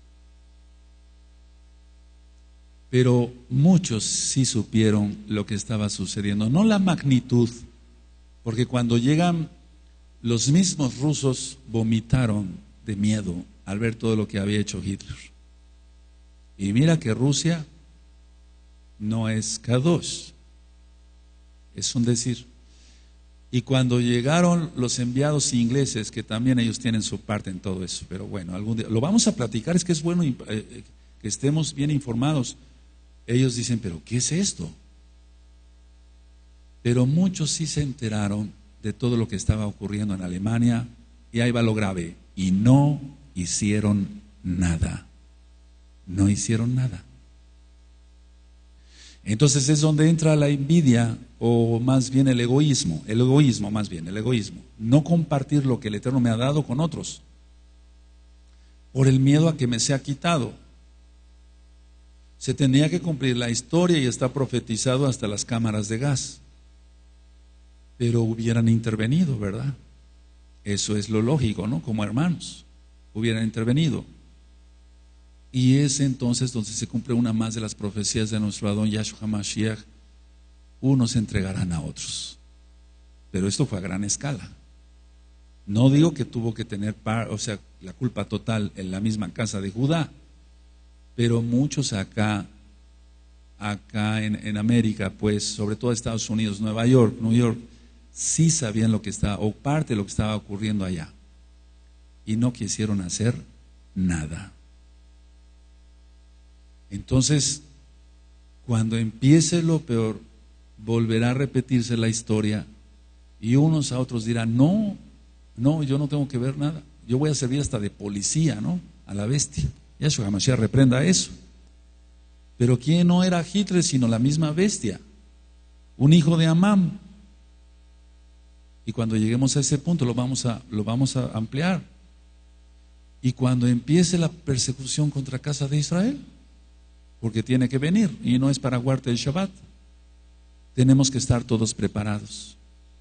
Pero muchos sí supieron lo que estaba sucediendo, no la magnitud, porque cuando llegan, los mismos rusos vomitaron de miedo al ver todo lo que había hecho Hitler. Y mira que Rusia no es Kadosh, es un decir. Y cuando llegaron los enviados ingleses, que también ellos tienen su parte en todo eso, pero bueno, algún día lo vamos a platicar, es que es bueno que estemos bien informados. Ellos dicen, pero ¿qué es esto? Pero muchos sí se enteraron de todo lo que estaba ocurriendo en Alemania, y ahí va lo grave, y no hicieron nada. No hicieron nada. Entonces es donde entra la envidia, o más bien el egoísmo. El egoísmo. No compartir lo que el Eterno me ha dado con otros, por el miedo a que me sea quitado. Se tenía que cumplir la historia y está profetizado hasta las cámaras de gas. Pero hubieran intervenido, ¿verdad? Eso es lo lógico, ¿no? Como hermanos, hubieran intervenido. Y es entonces donde se cumple una más de las profecías de nuestro Adón Yahshua Mashiach. Unos entregarán a otros. Pero esto fue a gran escala. No digo que tuvo que tener la culpa total en la misma casa de Judá, pero muchos acá en América, pues sobre todo Estados Unidos, Nueva York, sí sabían lo que estaba, o parte de lo que estaba ocurriendo allá, y no quisieron hacer nada. Entonces, cuando empiece lo peor, volverá a repetirse la historia, y unos a otros dirán, no, yo no tengo que ver nada, yo voy a servir hasta de policía, ¿no? A la bestia. Yahshua HaMashiach reprenda eso. Pero ¿quién no era Hitler sino la misma bestia? Un hijo de Amán. Y cuando lleguemos a ese punto lo vamos a ampliar. Y cuando empiece la persecución contra casa de Israel, porque tiene que venir y no es para guardar el Shabbat, tenemos que estar todos preparados.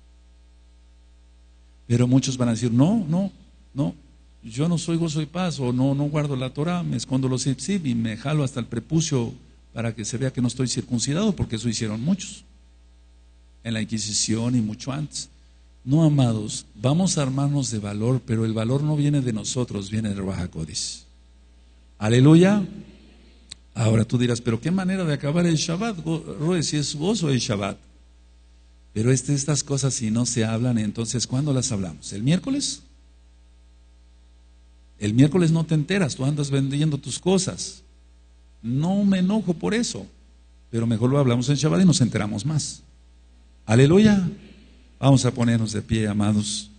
Pero muchos van a decir, no, yo no soy gozo y paz, o no guardo la Torah, me escondo los zip y me jalo hasta el prepucio para que se vea que no estoy circuncidado, porque eso hicieron muchos en la Inquisición y mucho antes. No, amados, vamos a armarnos de valor, pero el valor no viene de nosotros, viene del Ruach HaKodesh. Aleluya. Ahora tú dirás, pero qué manera de acabar el Shabbat, Roe, si es gozo el Shabbat. Pero estas cosas si no se hablan, entonces ¿cuándo las hablamos? ¿El miércoles? El miércoles no te enteras, tú andas vendiendo tus cosas. No me enojo por eso, pero mejor lo hablamos en Shabbat y nos enteramos más. Aleluya. Vamos a ponernos de pie, amados.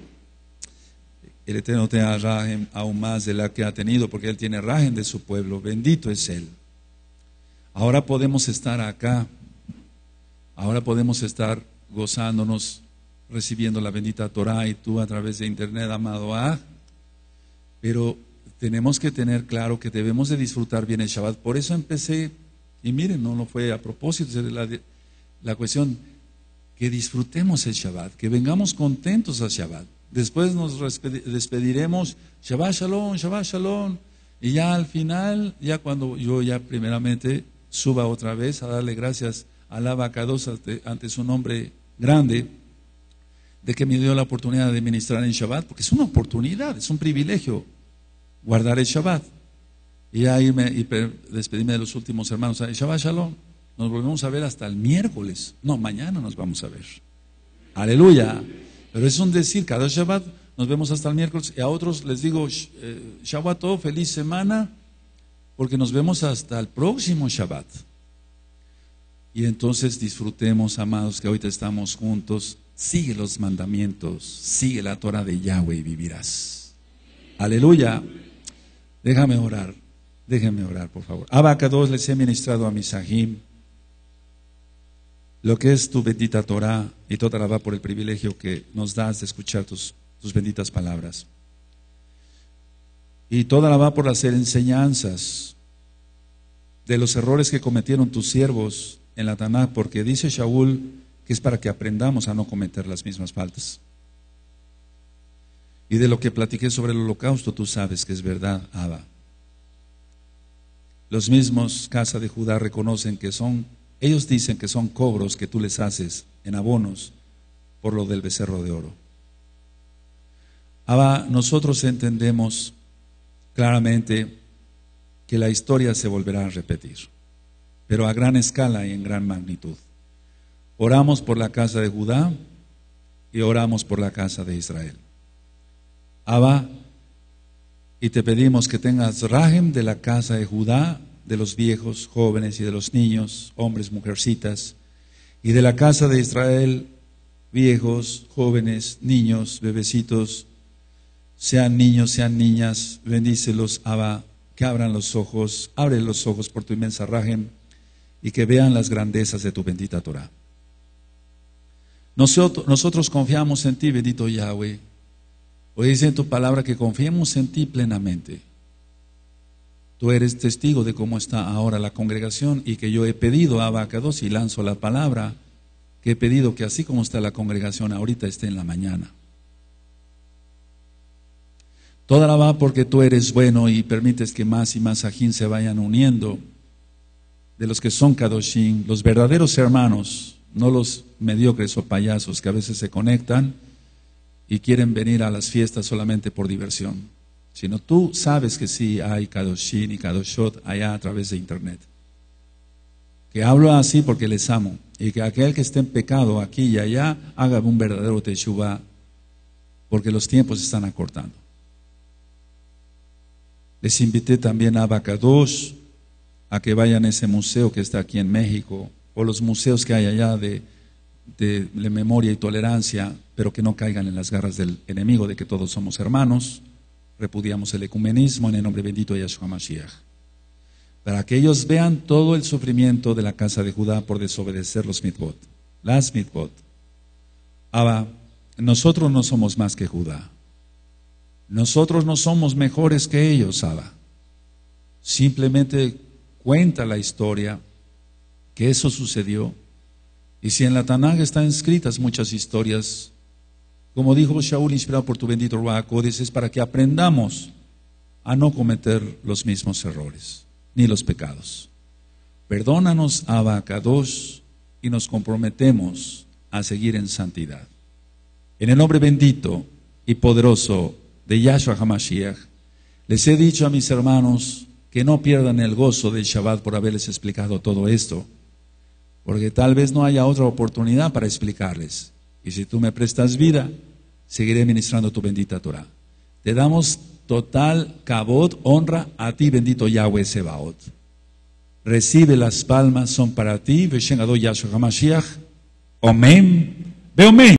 El Eterno te da rajem aún más de la que ha tenido, porque Él tiene rajem de su pueblo. Bendito es Él. Ahora podemos estar acá. Ahora podemos estar gozándonos, recibiendo la bendita Torah y tú a través de internet, amado. Pero tenemos que tener claro que debemos de disfrutar bien el Shabbat. Por eso empecé, y miren, no fue a propósito de la cuestión, que disfrutemos el Shabbat, que vengamos contentos al Shabbat. Después nos despediremos, Shabbat Shalom, Shabbat Shalom, y ya al final, ya cuando yo ya primeramente suba otra vez a darle gracias al Abacados ante su nombre grande, de que me dio la oportunidad de ministrar en Shabbat, porque es una oportunidad, es un privilegio guardar el Shabbat. Y ya irme y despedirme de los últimos hermanos. Shabbat Shalom, nos volvemos a ver hasta el miércoles. No, mañana nos vamos a ver. Aleluya. Pero es un decir, cada Shabbat nos vemos hasta el miércoles. Y a otros les digo, Shabbat Tov, feliz semana, porque nos vemos hasta el próximo Shabbat. Y entonces disfrutemos, amados, que ahorita estamos juntos. Sigue los mandamientos, sigue la Torah de Yahweh y vivirás. Aleluya. Déjame orar, por favor. Abacados, les he ministrado a Misahim lo que es tu bendita Torah, y toda la va por el privilegio que nos das de escuchar tus benditas palabras. Y toda la va por las enseñanzas de los errores que cometieron tus siervos en la Tanaj, porque dice Shaul que es para que aprendamos a no cometer las mismas faltas. Y de lo que platiqué sobre el holocausto, tú sabes que es verdad, Abba. Los mismos casa de Judá reconocen que ellos dicen que son cobros que tú les haces en abonos por lo del becerro de oro. Abba, nosotros entendemos claramente que la historia se volverá a repetir, pero a gran escala y en gran magnitud. Oramos por la casa de Judá y oramos por la casa de Israel. Abba, y te pedimos que tengas rajem de la casa de Judá, de los viejos, jóvenes y de los niños, hombres, mujercitas, y de la casa de Israel, viejos, jóvenes, niños, bebecitos, sean niños, sean niñas, bendícelos, Abba, que abran los ojos, abre los ojos por tu inmensa rajem y que vean las grandezas de tu bendita Torah. Nosotros confiamos en ti, bendito Yahweh. Hoy dice en tu palabra que confiemos en ti plenamente. Tú eres testigo de cómo está ahora la congregación y que yo he pedido a Abacados y lanzo la palabra, que he pedido que así como está la congregación ahorita esté en la mañana. Toda la va porque tú eres bueno y permites que más y más ajín se vayan uniendo, de los que son Kadoshim, los verdaderos hermanos, no los mediocres o payasos que a veces se conectan y quieren venir a las fiestas solamente por diversión, sino tú sabes que sí hay Kadoshim y Kadoshot allá a través de internet. Que hablo así porque les amo, y que aquel que esté en pecado aquí y allá haga un verdadero teshuvah, porque los tiempos están acortando. Les invité también a Abacados a que vayan a ese museo que está aquí en México, o los museos que hay allá de memoria y tolerancia, pero que no caigan en las garras del enemigo, de que todos somos hermanos. Repudiamos el ecumenismo en el nombre bendito de Yahshua Mashiach, para que ellos vean todo el sufrimiento de la casa de Judá por desobedecer los mitzvot, las mitzvot. Abba, nosotros no somos más que Judá. Nosotros no somos mejores que ellos, Abba. Simplemente cuenta la historia que eso sucedió. Y si en la Tanaj están escritas muchas historias, como dijo Shaul, inspirado por tu bendito Ruach HaKodesh, es para que aprendamos a no cometer los mismos errores, ni los pecados. Perdónanos, Abba Kadosh, y nos comprometemos a seguir en santidad. En el nombre bendito y poderoso de Yahshua HaMashiach, les he dicho a mis hermanos que no pierdan el gozo del Shabbat por haberles explicado todo esto, porque tal vez no haya otra oportunidad para explicarles. Y si tú me prestas vida, seguiré ministrando tu bendita Torah. Te damos total kabod, honra a ti, bendito Yahweh Sebaot. Recibe las palmas, son para ti. Beshen Adon Yahshua HaMashiach. Omen. Ve omen.